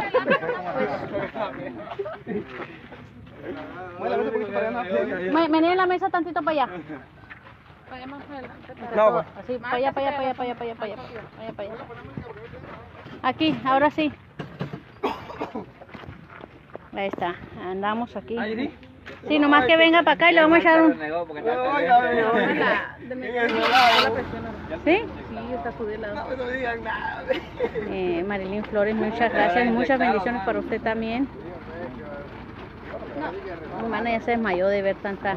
Vení la mesa tantito para allá. Vaya más adelante. para- No, pues. Así, para allá, para allá, para allá, para allá, para allá, para allá, para allá. Aquí, ahora sí. Ahí está, andamos aquí. Sí, nomás que venga para acá y le vamos a echar un... Renegó porque está La caliente. de mi la presión. ¿Sí? Sí, está subida la. No digan nada. Marilyn Flores, muchas gracias, muchas bendiciones para usted también. Mi hermana ya se desmayó de ver tanta...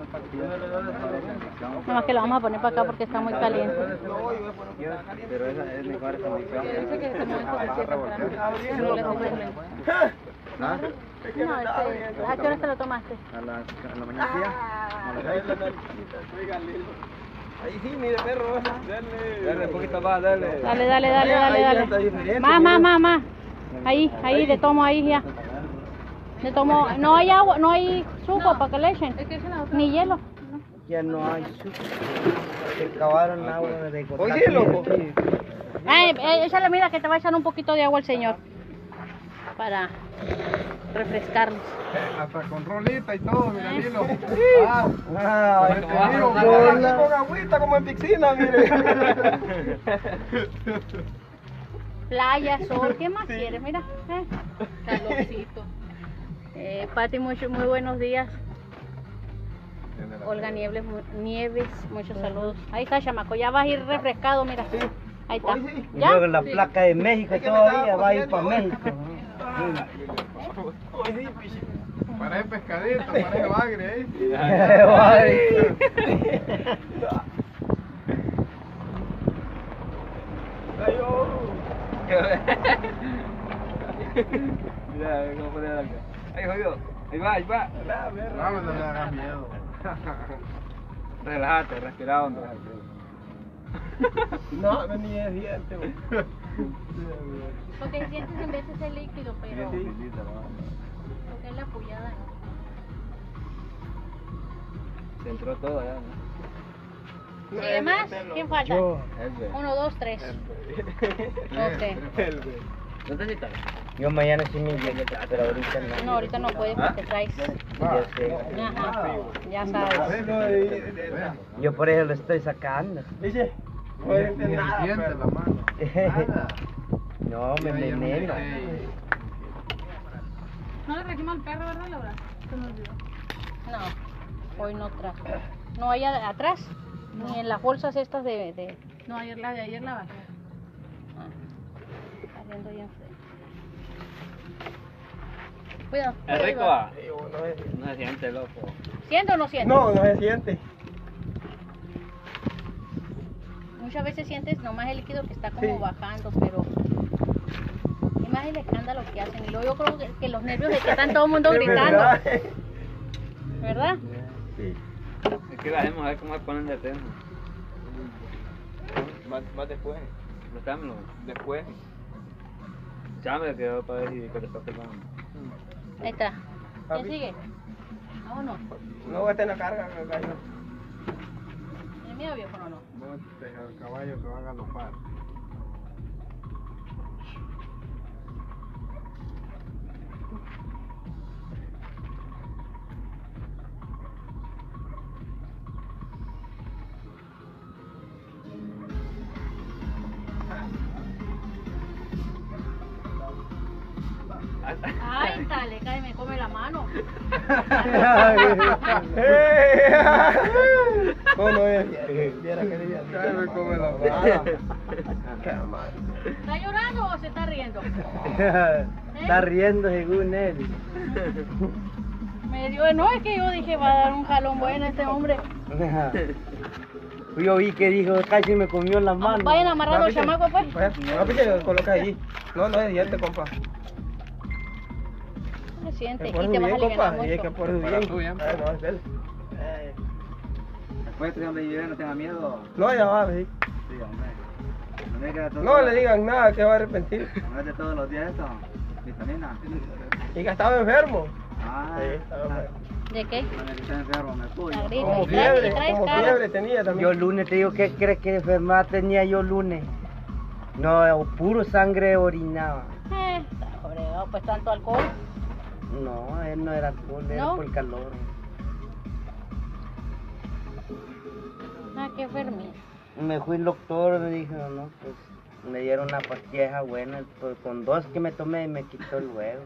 Nomás que la vamos a poner para acá porque está muy caliente. Pero esa es mejor esa misión. Que dice que se mueve con el pie para atrás. No le hace problema. ¿Ah? No, ¿a qué hora te lo tomaste? A la mañana día. A las 6. Ahí sí, mire, perro. Dale, un poquito más, dale. Dale, dale, dale, dale, dale. Más. Ahí, de tomo ahí ya. De tomo, no hay agua, no hay suco para que le echen. Es que es una otra. Ni hielo. Ya no hay suco. Se acabaron agua de cotar. Oye, loco. Échale, mira que te va a echar un poquito de agua el señor. Para refrescarnos. Hasta con rolita y todo, mira, Lilo. Con agüita como en piscina, mire. Playa, sol, ¿qué más quieres? Mira. Calorcito. Pati, muy buenos días. Olga Nieves, muchos saludos. Ahí está, chamaco, ya vas a ir refrescado, mira. Ahí está. Y ¿Ya? luego la placa de México todavía va a ir para México. Parece pescadito, parece bagre, Mira, cómo pone la... Ahí, jodido. Ahí va, ahí va. Vamos, no le hagas miedo. Relájate, respira hondo. No, no ni es diente, güey. Porque sientes en veces el líquido, pero lo que es la pullada, ¿no? Se entró todo allá, ¿no? ¿Sigue más? ¿Quién falta? Yo. 1, 2, 3. Ok. ¿Dónde está? Yo mañana sí me llegué, pero ahorita no. No, ahorita no puedes porque traes. Yo sé. Ajá, ya sabes. Yo por eso lo estoy sacando. Dice, no siente nada, Siente pero... la mano. No, me envenena. No le trajimos al perro, ¿verdad, Laura? Se me olvidó. No, hoy no trajo. No hay atrás, ni en las bolsas estas de... No, ayer la de ayer la bajé. Saliendo ahí enfrente. Cuidado. ¿Es rico? cuidado. No se siente, loco. ¿Siente o no siente? No, no se siente. Muchas veces sientes nomás el líquido que está como bajando, pero... Es más el escándalo que hacen. Y luego yo creo que los nervios de que están todo el mundo gritando. ¿Verdad? Sí. Es que la gente a ver cómo se ponen de tenso. Más después. Prestámelo. Después. Chámelo que yo para ver si que te está pegando. Ahí está. ¿Quién sigue? Vámonos. No va a tener carga, gallo. ¿Tiene miedo, viejo, o no? Monte al caballo que van a galopar. Ay, dale, cae, me come la mano. Bueno, viera que día. Me come la Qué mal. ¿Está llorando o se está riendo? Está riendo según él. Me dio, no, es que yo dije, va a dar un jalón bueno este hombre. Yo vi que dijo, casi me comió la mano. Vayan amarrando el chamaco, pues. No, piche, coloca ahí. No, no es diente, compa. Se siente Que y por te su vas a bien, aliviar compa. Y es que mucho. por su Para bien. tu bien. No, es él. Después de donde vive, no tenga miedo. No, ya va, sí. Sí, hombre. No me queda todo- No le digan nada, que va a arrepentir. No es de todos los días eso. Vitamina. Y que estaba enfermo. Ah, Sí, estaba enfermo. ¿De qué? cuando está enfermo me cuyo. La gripe. Como Y traes fiebre, como cara. fiebre tenía también. Yo lunes te digo, ¿qué crees que enfermedad tenía yo lunes? No, puro sangre orinaba. Está fregado, pues tanto alcohol. No, él no era alcohol, era ¿No? por el calor. Ah, qué enfermedad. Me fui al doctor, me dijo, no, pues me dieron una pastilla buena, pues, con 2 que me tomé me quitó el huevo.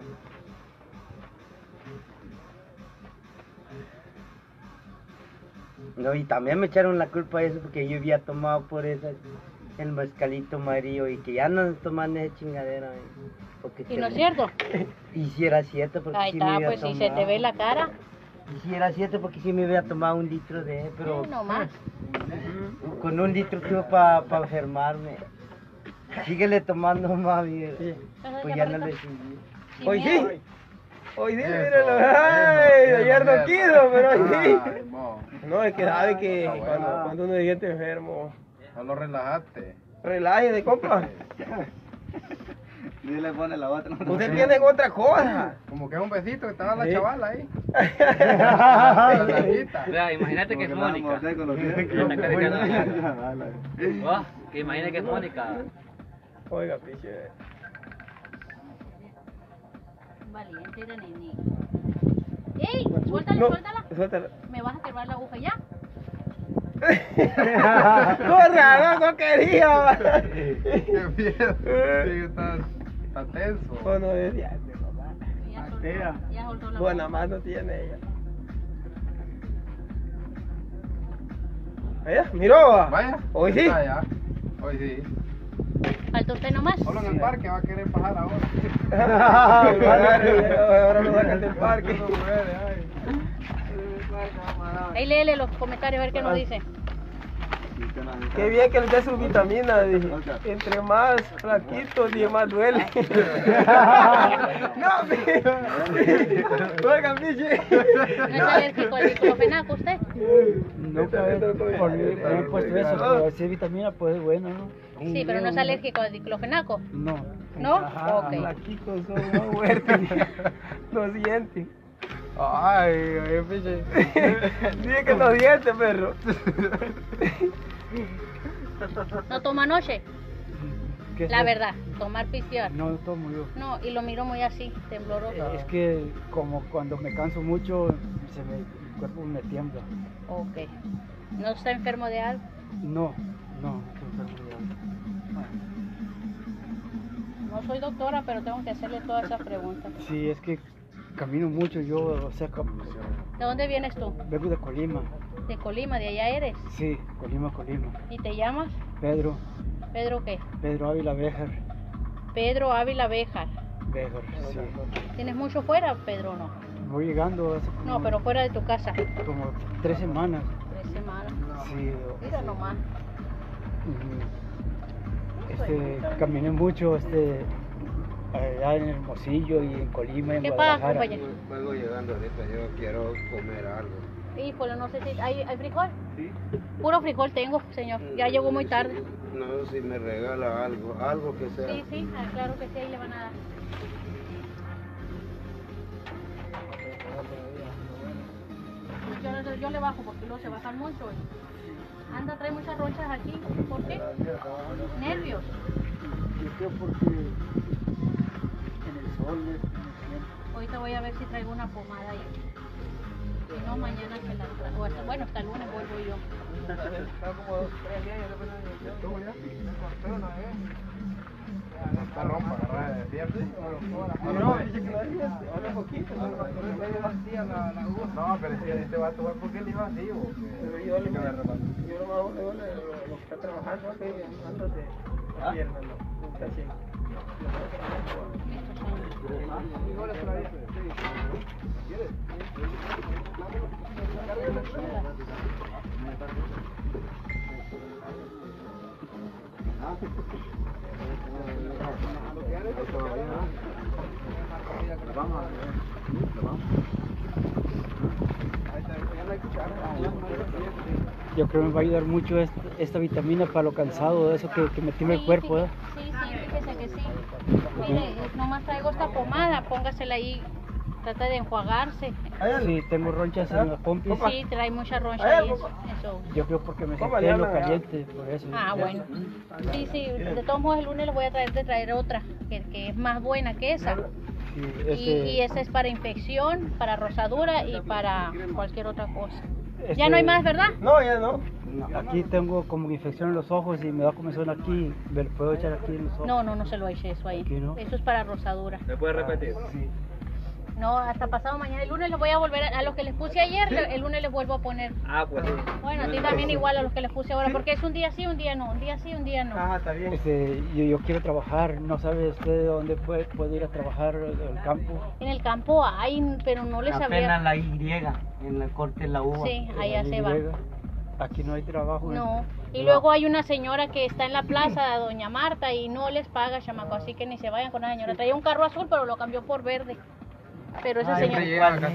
No, y también me echaron la culpa de eso porque yo había tomado por eso el mezcalito amarillo y que ya no toman esa chingadera. Porque ¿Y no es cierto? Y si era cierto porque Ahí sí me está, había pues si tomado. se te ve la cara, Y si era cierto porque sí me había tomado 1 litro de pero no más. con 1 litro tuve para enfermarme. Síguele tomando más, viejo. Sí. Pues ya no le seguí. Sin Hoy miedo. sí. Hoy sí, Eso, míralo. eso, Ay, ayer no eso. quiso, pero hoy sí. Ay, mo. No, es que sabe que Está bueno. cuando uno se siente enfermo, Solo relájate. relájese, compa. Y le pone la otra. Usted tiene otra cosa. Como que es un besito que estaba la Sí. chavala ahí. La nalguita. Vea, imagínate que es Mónica. Mónica. Oh, que imagina que es Mónica. Oiga, piche. Valiente era nene. ¡Ey! Suéltala, No, suéltala. suéltala. ¿Me vas a quebrar la aguja ya? Corra, no quería. Qué miedo. Sí, está tenso. Bueno, es ya. Ya soltó, ya soltó la Buena aguja. mano tiene ella. ¿Ella? ¿Miró? Vaya. Hoy sí. Está ya. Hoy sí. Falta usted nomás. Solo en el parque va a querer bajar ahora. Ahora lo sacan del parque. No puede, ay. Ahí léele los comentarios a ver qué nos dice. Qué bien que les dé sus vitaminas, dije. Entre más flaquitos y más duele. No, oigan, piche. ¿No es alérgico al diclofenaco usted? Nunca he puesto eso, pero si vitamina pues es bueno, ¿no? Sí, pero no es alérgico al diclofenaco. No. ¿No? Ajá, Ok. flaquitos son más fuertes. Lo sienten. Ay, piche. Dije que no siente, perro. ¿No toma anoche? La verdad, tomar pistear. No tomo yo. No, y lo miro muy así, tembloroso. Es que como cuando me canso mucho, el cuerpo me tiembla. Ok. ¿No está enfermo de algo? No, estoy enfermo de algo. No soy doctora, pero tengo que hacerle todas esas preguntas. Sí, es que camino mucho yo, o sea, ¿De dónde vienes tú? vengo de Colima. ¿De Colima? ¿De allá eres? Sí, Colima. ¿Y te llamas? Pedro, ¿Pedro qué? Pedro Ávila Béjar. Pedro Ávila Béjar. Béjar, sí. ¿Tienes mucho fuera, Pedro, o no? Voy llegando hace como, No, pero fuera de tu casa. como 3 semanas. 3 semanas. Sí, Mira nomás. caminé mucho allá en Hermosillo y en Colima y en ¿Qué pasa, Guadalajara. compañero? Vengo llegando ahorita, yo quiero comer algo. Híjole, no sé si hay frijol. Sí. Puro frijol tengo, señor. Ya llegó muy tarde. No, si me regala algo que sea. Sí, sí, claro que sí, ahí le van a dar. Yo le bajo porque luego se bajan mucho. Anda, trae muchas ronchas aquí. ¿Por qué? Nervios. Yo creo porque en el sol me siento. Ahorita voy a ver si traigo una pomada ahí. Si no, mañana se la traigo. Bueno, hasta el lunes vuelvo yo. Está rompa, agarra pierde o lo cobra. No, dice que no es ahora poquito, no, medio vacía la uva. No, pero es que este va a tomar porque él iba así, o Pero yo lo que está trabajando, que ando de la pierna, no, está así. Yo creo que me va a ayudar mucho esta vitamina para lo cansado, de eso que me tiene el cuerpo. ¿Eh? Sí, fíjese que sí. Mire, nomás traigo esta pomada, póngasela ahí, trata de enjuagarse. Sí, tengo ronchas en las pompis. Sí, trae mucha roncha ahí, eso. Yo creo porque me senté en lo caliente, por eso. Ah, bueno. Sí, de todos modos el lunes les voy a traer otra, que es más buena que esa. Y esa es para infección, para rosadura y para cualquier otra cosa. Ya no hay más, ¿verdad? No, ya no. Aquí tengo como infección en los ojos y me da comezón aquí. ¿Me lo puedo echar aquí en los ojos? No se lo eche eso ahí. Aquí no. Eso es para rosadura. ¿Me puede repetir? Sí. No, hasta pasado mañana. El lunes les voy a volver a los que les puse ayer, el lunes les vuelvo a poner. Ah, pues sí. Bueno, a ti también igual a los que les puse ahora, porque es un día sí, un día no, un día sí, un día no. Ajá, está bien. Yo quiero trabajar, ¿no sabe usted dónde puede ir a trabajar en el campo? En el campo hay, pero no les Apenas sabría. la Y, en el corte de la uva. Sí, allá se va. Aquí no hay trabajo. No. Y luego hay una señora que está en la plaza, doña Marta, y no les paga, chamaco, así que ni se vayan con la señora. Traía un carro azul, pero lo cambió por verde. Pero esa señora,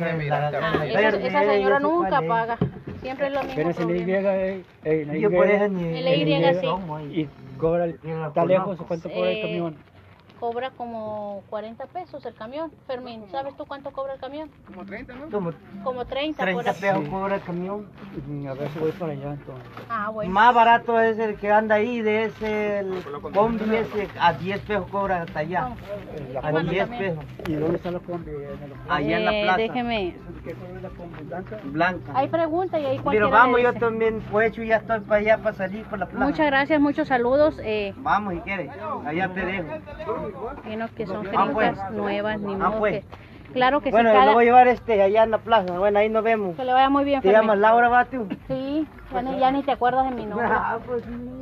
esa señora nunca paga. Siempre es lo mismo. Pero es en la Y, Yo por eso ni... En la Y sí. Y cobra, ¿está lejos o cuánto cobra el camión? Cobra como 40 pesos el camión. Fermín, ¿sabes tú cuánto cobra el camión? Como 30, ¿no? Como 30 por 30 ahí. pesos cobra el camión. A ver si voy para allá entonces. Ah, bueno. Más barato es el que anda ahí, de ese, el combi ese, a 10 pesos cobra hasta allá. A 10 pesos. ¿Y dónde está la combi? Allá en la plaza. Déjeme. ¿Qué color es la combi? ¿Blanca? Blanca. Hay pregunta y ahí cualquiera Pero vamos, le yo dice. también, pues ya estoy para allá, para salir por la plaza. Muchas gracias, muchos saludos. Vamos, si quieres, allá te dejo. Llenos que son Ah, pues. jeringas nuevas, ni Ah, modo pues. que... Claro que Bueno, sí, yo lo cada... voy a llevar allá en la plaza. Bueno, ahí nos vemos. Que le vaya muy bien, ¿Te Fermín. llamas Laura, va tú? Sí, ya ni te acuerdas de mi nombre. Ah, pues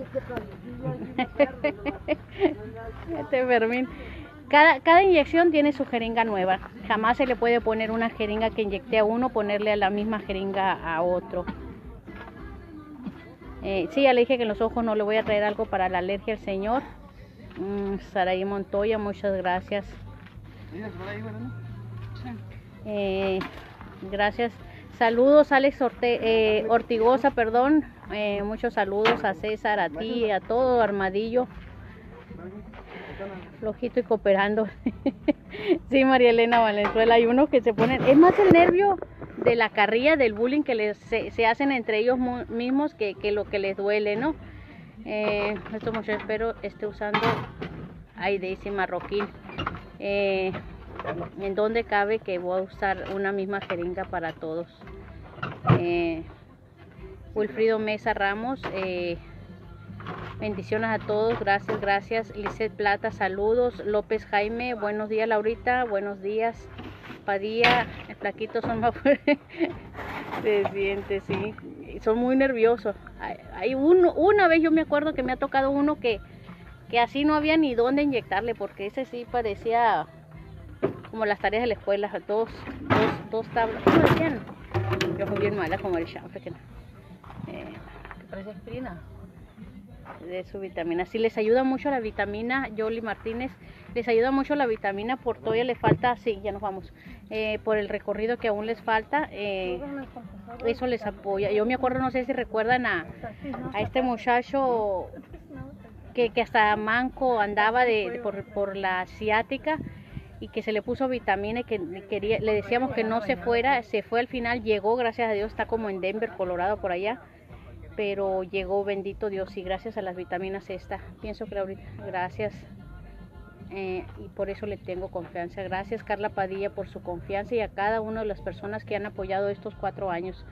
Este Fermín. Cada inyección tiene su jeringa nueva. Jamás se le puede poner una jeringa que inyecte a uno, ponerle a la misma jeringa a otro. Sí, ya le dije que en los ojos no le voy a traer algo para la alergia al señor. Saraí Montoya, muchas gracias. Gracias. Saludos, Alex Ortigosa, perdón. Muchos saludos a César, a ti, a todo Armadillo. Flojito y cooperando. Sí, María Elena Valenzuela, hay unos que se ponen, es más el nervio de la carrilla, del bullying que se hacen entre ellos mismos que lo que les duele, ¿no? Esto mucho espero esté usando ay Daisy Marroquín. En donde cabe que voy a usar una misma jeringa para todos. Wilfrido Mesa Ramos, bendiciones a todos, gracias. Lizeth Plata, saludos. López Jaime, buenos días Laurita, buenos días. Padilla, el flaquito son más fuertes. Se siente, sí, son muy nerviosos. Hay una vez yo me acuerdo que me ha tocado uno que así no había ni dónde inyectarle, porque ese sí parecía como las tareas de la escuela, dos tablas. ¿Cómo decían? Yo fui bien mala como el chanfle, que no. ¿Qué parece aspirina? De su vitamina. Sí, les ayuda mucho la vitamina, Yoli Martínez, les ayuda mucho la vitamina, por todavía le falta, sí, ya nos vamos, por el recorrido que aún les falta, eso les apoya. Yo me acuerdo, no sé si recuerdan a este muchacho que hasta manco andaba por la asiática y que se le puso vitamina y que le decíamos que no se fuera, se fue al final, llegó, gracias a Dios, está como en Denver, Colorado, por allá. Pero llegó, bendito Dios, y gracias a las vitaminas esta, pienso que ahorita, gracias, y por eso le tengo confianza. Gracias Carla Padilla por su confianza y a cada una de las personas que han apoyado estos 4 años.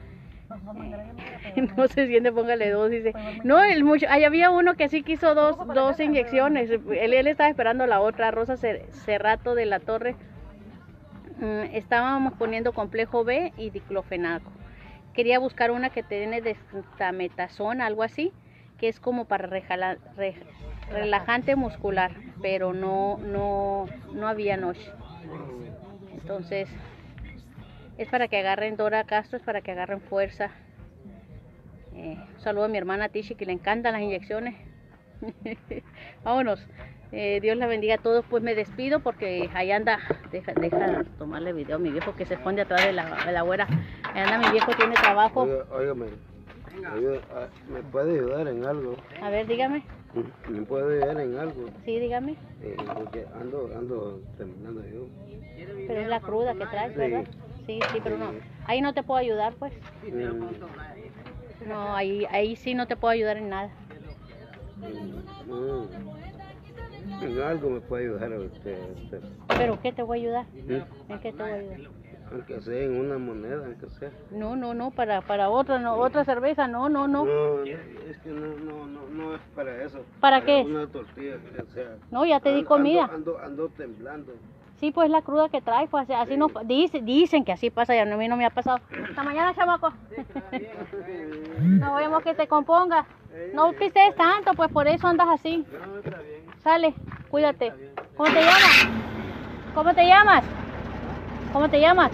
No se siente, póngale 2, dice. No, ahí había uno que sí quiso dos inyecciones. Él estaba esperando la otra. Rosa Cerrato de la Torre. Estábamos poniendo complejo B y diclofenaco. Quería buscar una que tiene dexametasona, algo así, que es como para relajante muscular, pero no había noche. Entonces, es para que agarren, Dora Castro, es para que agarren fuerza. Un saludo a mi hermana Tishi, que le encantan las inyecciones. Vámonos. Dios la bendiga a todos. Pues me despido porque ahí anda, deja tomarle video a mi viejo que se esconde atrás de la güera. Ahí anda mi viejo, tiene trabajo. Óigame, ¿me puede ayudar en algo? A ver, dígame. ¿Me puede ayudar en algo? Sí, dígame. Porque ando terminando yo. Pero es la cruda que traes, ¿verdad? Sí, pero no. Ahí no te puedo ayudar, pues. No, ahí sí no te puedo ayudar en nada. En algo me puede ayudar a usted. ¿Pero qué te voy a ayudar? ¿En qué te voy a ayudar? Aunque sea en una moneda, aunque sea. No, para otra, no, otra cerveza, no. No, es que no es para eso. ¿Para qué? Una tortilla, o sea. No, ya te di comida. Ando temblando. Sí, pues la cruda que trae, pues así sí. No, dicen que así pasa, ya a mí no me ha pasado. Hasta mañana, chamaco. No vemos que te componga. No pistees tanto, pues por eso andas así. No, está bien. Sale, cuídate. ¿Cómo te llamas? ¿Cómo te llamas? ¿Cómo te llamas?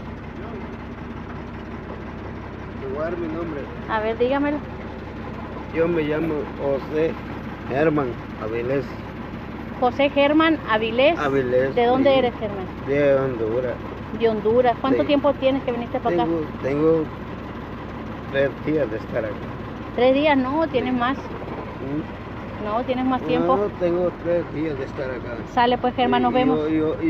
Igual mi nombre. A ver, dígamelo. Yo me llamo José Germán Avilés. José Germán Avilés. Avilés. ¿De dónde eres, Germán? De Honduras. De Honduras. ¿Cuánto Sí. tiempo tienes que viniste para acá? Tengo 3 días de estar aquí. 3 días, no, tienes más. No, tienes más tiempo. No, tengo 3 días de estar acá. Sale pues, Germán, nos vemos.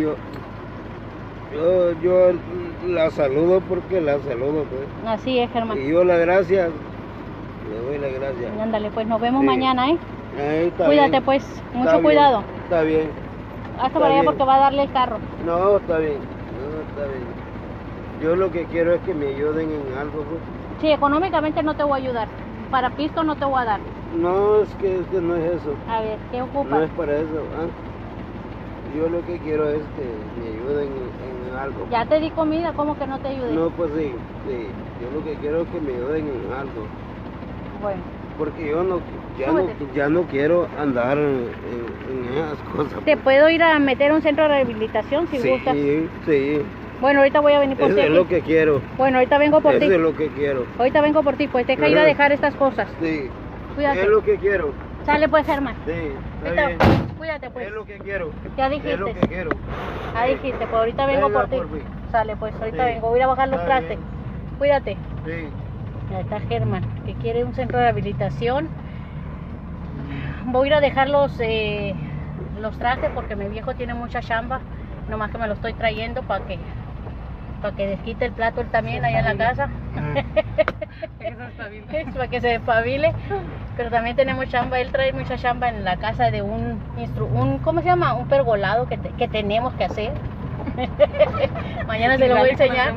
Yo la saludo porque la saludo, pues. Así es, Germán. Y yo la gracias, le doy la gracias. Ándale, pues nos vemos Sí. mañana, ¿eh? Está Cuídate, bien. pues, mucho Está cuidado. bien, está bien. Hasta Está para allá bien. porque va a darle el carro. No, está bien. No, está bien. Yo lo que quiero es que me ayuden en algo, pues. Sí, económicamente no te voy a ayudar. Para pisto no te voy a dar. No, es que no es eso. A ver, ¿qué No ocupas? es para eso. Yo lo que quiero es que me ayuden en algo. Ya te di comida, ¿cómo que no te ayude? No, pues sí. Yo lo que quiero es que me ayuden en algo. Bueno, Porque yo Súbete. ya no quiero andar en esas cosas. te puedo ir a meter a un centro de rehabilitación si gustas. Sí. Bueno, ahorita voy a venir por Eso ti. es aquí. lo que quiero. Bueno, ahorita vengo por ti. Eso es lo que quiero. Ahorita vengo por ti, pues deja ir a Ajá. dejar estas cosas. Sí. Cuídate. Es lo que quiero. Sale pues, Germán. Sí, Ahorita- está bien. Cuídate pues. Es lo que quiero. Ya dijiste. Es lo que quiero. Ah, dijiste, pues ahorita vengo Venga por ti. por mí. Sale pues, ahorita Sí. vengo. Voy a ir a bajar los Está trastes. bien. Cuídate. Sí. Ahí está Germán, que quiere un centro de rehabilitación. Voy a ir a dejar los trastes porque mi viejo tiene mucha chamba. Nomás que me lo estoy trayendo para que desquite el plato él también allá en la casa. Para que se despabile. Pero también tenemos chamba. Él trae mucha chamba en la casa de un ¿cómo se llama? Un pergolado que tenemos que hacer. Mañana se lo voy a enseñar.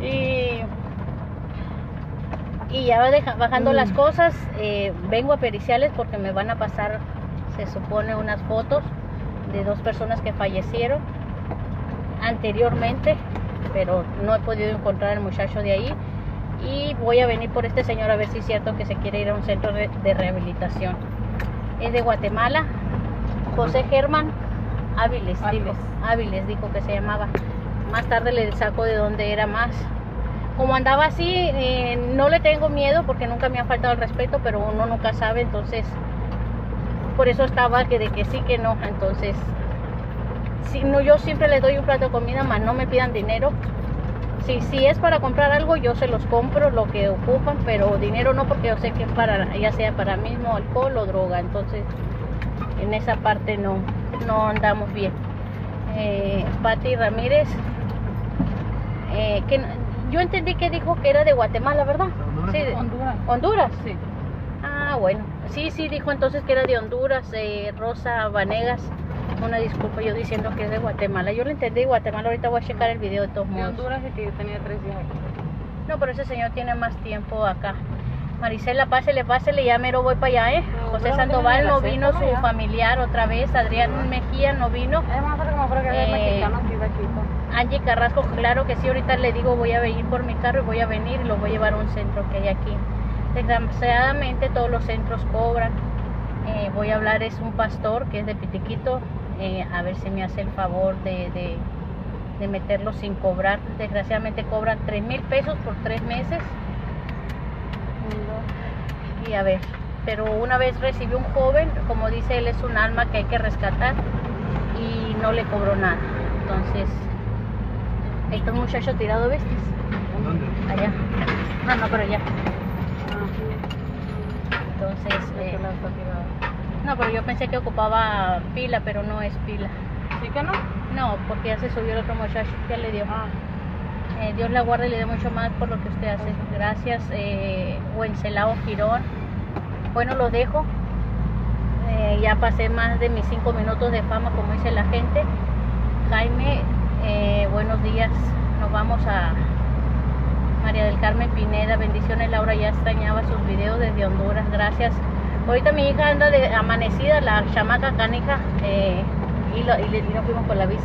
Y ya va bajando las cosas. Vengo a periciales porque me van a pasar, se supone, unas fotos de 2 personas que fallecieron anteriormente, pero no he podido encontrar al muchacho de ahí. Y voy a venir por este señor a ver si es cierto que se quiere ir a un centro de rehabilitación. Es de Guatemala. José Germán Áviles, Áviles dijo que se llamaba. Más tarde le saco de dónde era más. Como andaba así, no le tengo miedo porque nunca me ha faltado el respeto, pero uno nunca sabe, entonces por eso estaba de que sí, que no. Entonces, si no, yo siempre les doy un plato de comida, más no me pidan dinero. Si es para comprar algo, yo se los compro, lo que ocupan, pero dinero no, porque yo sé que es para, ya sea para mismo alcohol o droga. Entonces, en esa parte no andamos bien. Pati Ramírez, yo entendí que dijo que era de Guatemala, ¿verdad? Sí, de Honduras. ¿Honduras? Sí. Ah, bueno. Sí, dijo entonces que era de Honduras. Rosa Vanegas, una disculpa yo diciendo que es de Guatemala. Yo lo entendí de Guatemala, ahorita voy a checar el video de todos De modos. Honduras, y que yo tenía 3 días aquí. No, pero ese señor tiene más tiempo acá. Marisela, pásele, ya mero voy para allá, ¿eh? José Sandoval no vino, su familiar otra vez, Adrián Mejía no vino. Angie Carrasco, claro que sí, ahorita le digo voy a venir por mi carro y voy a venir y lo voy a llevar a un centro que hay aquí. Desgraciadamente todos los centros cobran. Voy a hablar, es un pastor que es de Pitiquito, a ver si me hace el favor de meterlo sin cobrar. Desgraciadamente cobran 3,000 pesos por 3 meses. Y a ver, pero una vez recibí un joven, como dice él, es un alma que hay que rescatar y no le cobró nada. Entonces, ahí está un muchacho tirado, ¿ves? ¿Dónde? Allá. No, pero allá. Entonces, no, pero yo pensé que ocupaba pila, pero no es pila. ¿Sí que no? No, porque ya se subió el otro muchacho, ya le dio. Dios la guarde y le dé mucho más por lo que usted hace. Gracias, Wencelao Girón. Bueno, los dejo. Ya pasé más de mis 5 minutos de fama, como dice la gente. Jaime, buenos días. Nos vamos a María del Carmen Pineda. Bendiciones, Laura. Ya extrañaba sus videos desde Honduras. Gracias. Ahorita mi hija anda de amanecida, la chamaca canija, y nos fuimos con la bici.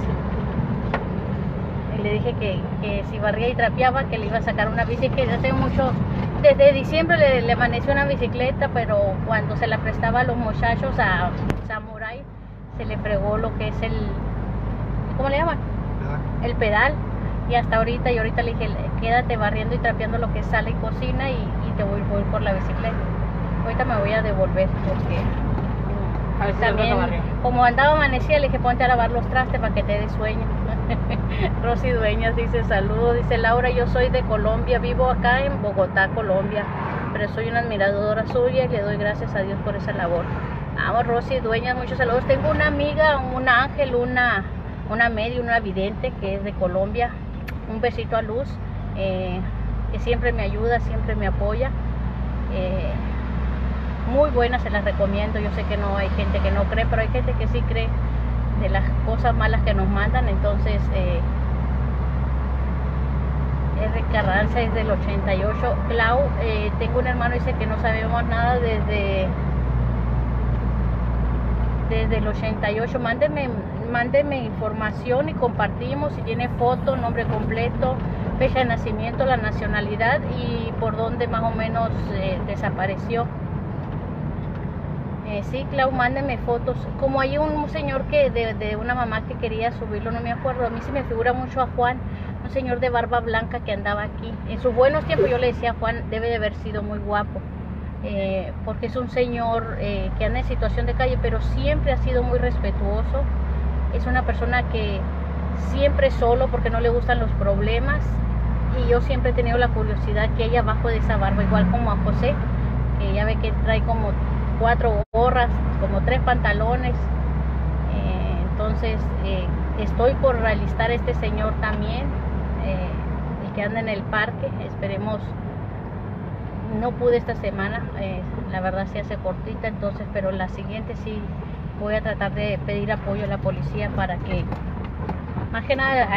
Y le dije que si barría y trapeaba, que le iba a sacar una bici, que hace mucho, desde diciembre le amaneció una bicicleta, pero cuando se la prestaba a los muchachos, a Samurai, se le fregó lo que es el, ¿cómo le llaman? El pedal. Y hasta ahorita, y ahorita le dije, quédate barriendo y trapeando lo que sale y cocina y te voy por la bicicleta. Ahorita me voy a devolver porque A ver si también, como andaba amanecida, le dije ponte a lavar los trastes para que te dé sueño. Rosy Dueñas dice saludos, dice Laura, yo soy de Colombia, vivo acá en Bogotá, Colombia, pero soy una admiradora suya y le doy gracias a Dios por esa labor. Vamos, Rosy Dueñas, muchos saludos. Tengo una amiga, un ángel, una media, una vidente que es de Colombia. Un besito a Luz, que siempre me ayuda, siempre me apoya. Muy buena, se las recomiendo. Yo sé que no hay gente que no cree, pero hay gente que sí cree de las cosas malas que nos mandan. Entonces, R. Carranza es del 88. Clau, tengo un hermano, dice que no sabemos nada desde el 88. Mándeme información y compartimos. Si tiene foto, nombre completo, fecha de nacimiento, la nacionalidad y por dónde más o menos desapareció. Sí, Clau, mándeme fotos. Como hay un señor que de una mamá que quería subirlo, no me acuerdo. A mí se me figura mucho a Juan, un señor de barba blanca que andaba aquí. En sus buenos tiempos yo le decía a Juan, debe de haber sido muy guapo. Porque es un señor que anda en situación de calle, pero siempre ha sido muy respetuoso. Es una persona que siempre solo porque no le gustan los problemas. Y yo siempre he tenido la curiosidad que hay abajo de esa barba, igual como a José, que ya ve que trae como 4 gorras, como 3 pantalones. Entonces estoy por realistar este señor también, el que anda en el parque. Esperemos. No pude esta semana, la verdad se hace cortita, entonces, pero la siguiente sí voy a tratar de pedir apoyo a la policía para que, más que nada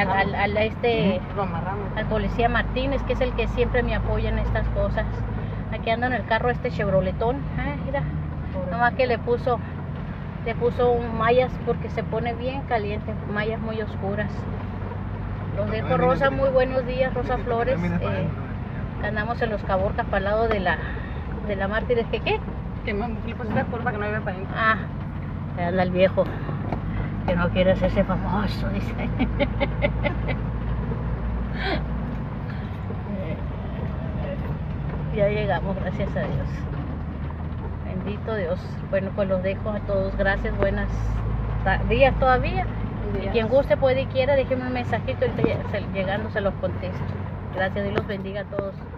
al policía Martínez, que es el que siempre me apoya en estas cosas. Aquí anda en el carro este Chevroletón, mira, nomás que le puso mallas porque se pone bien caliente, mallas muy oscuras. Los dejo. Rosa, muy buenos días, Rosa Flores. Andamos en los Caborcas para el lado de la Mártires. ¿Qué? Que me puse esta curva que no iba para adentro. Anda el viejo que no quiere hacerse famoso, dice. Ya llegamos, gracias a Dios. Bendito Dios. Bueno, pues los dejo a todos. Gracias, buenos días todavía. Y quien guste, puede y quiera, déjenme un mensajito y llegando se los contesto. Gracias, Dios los bendiga a todos.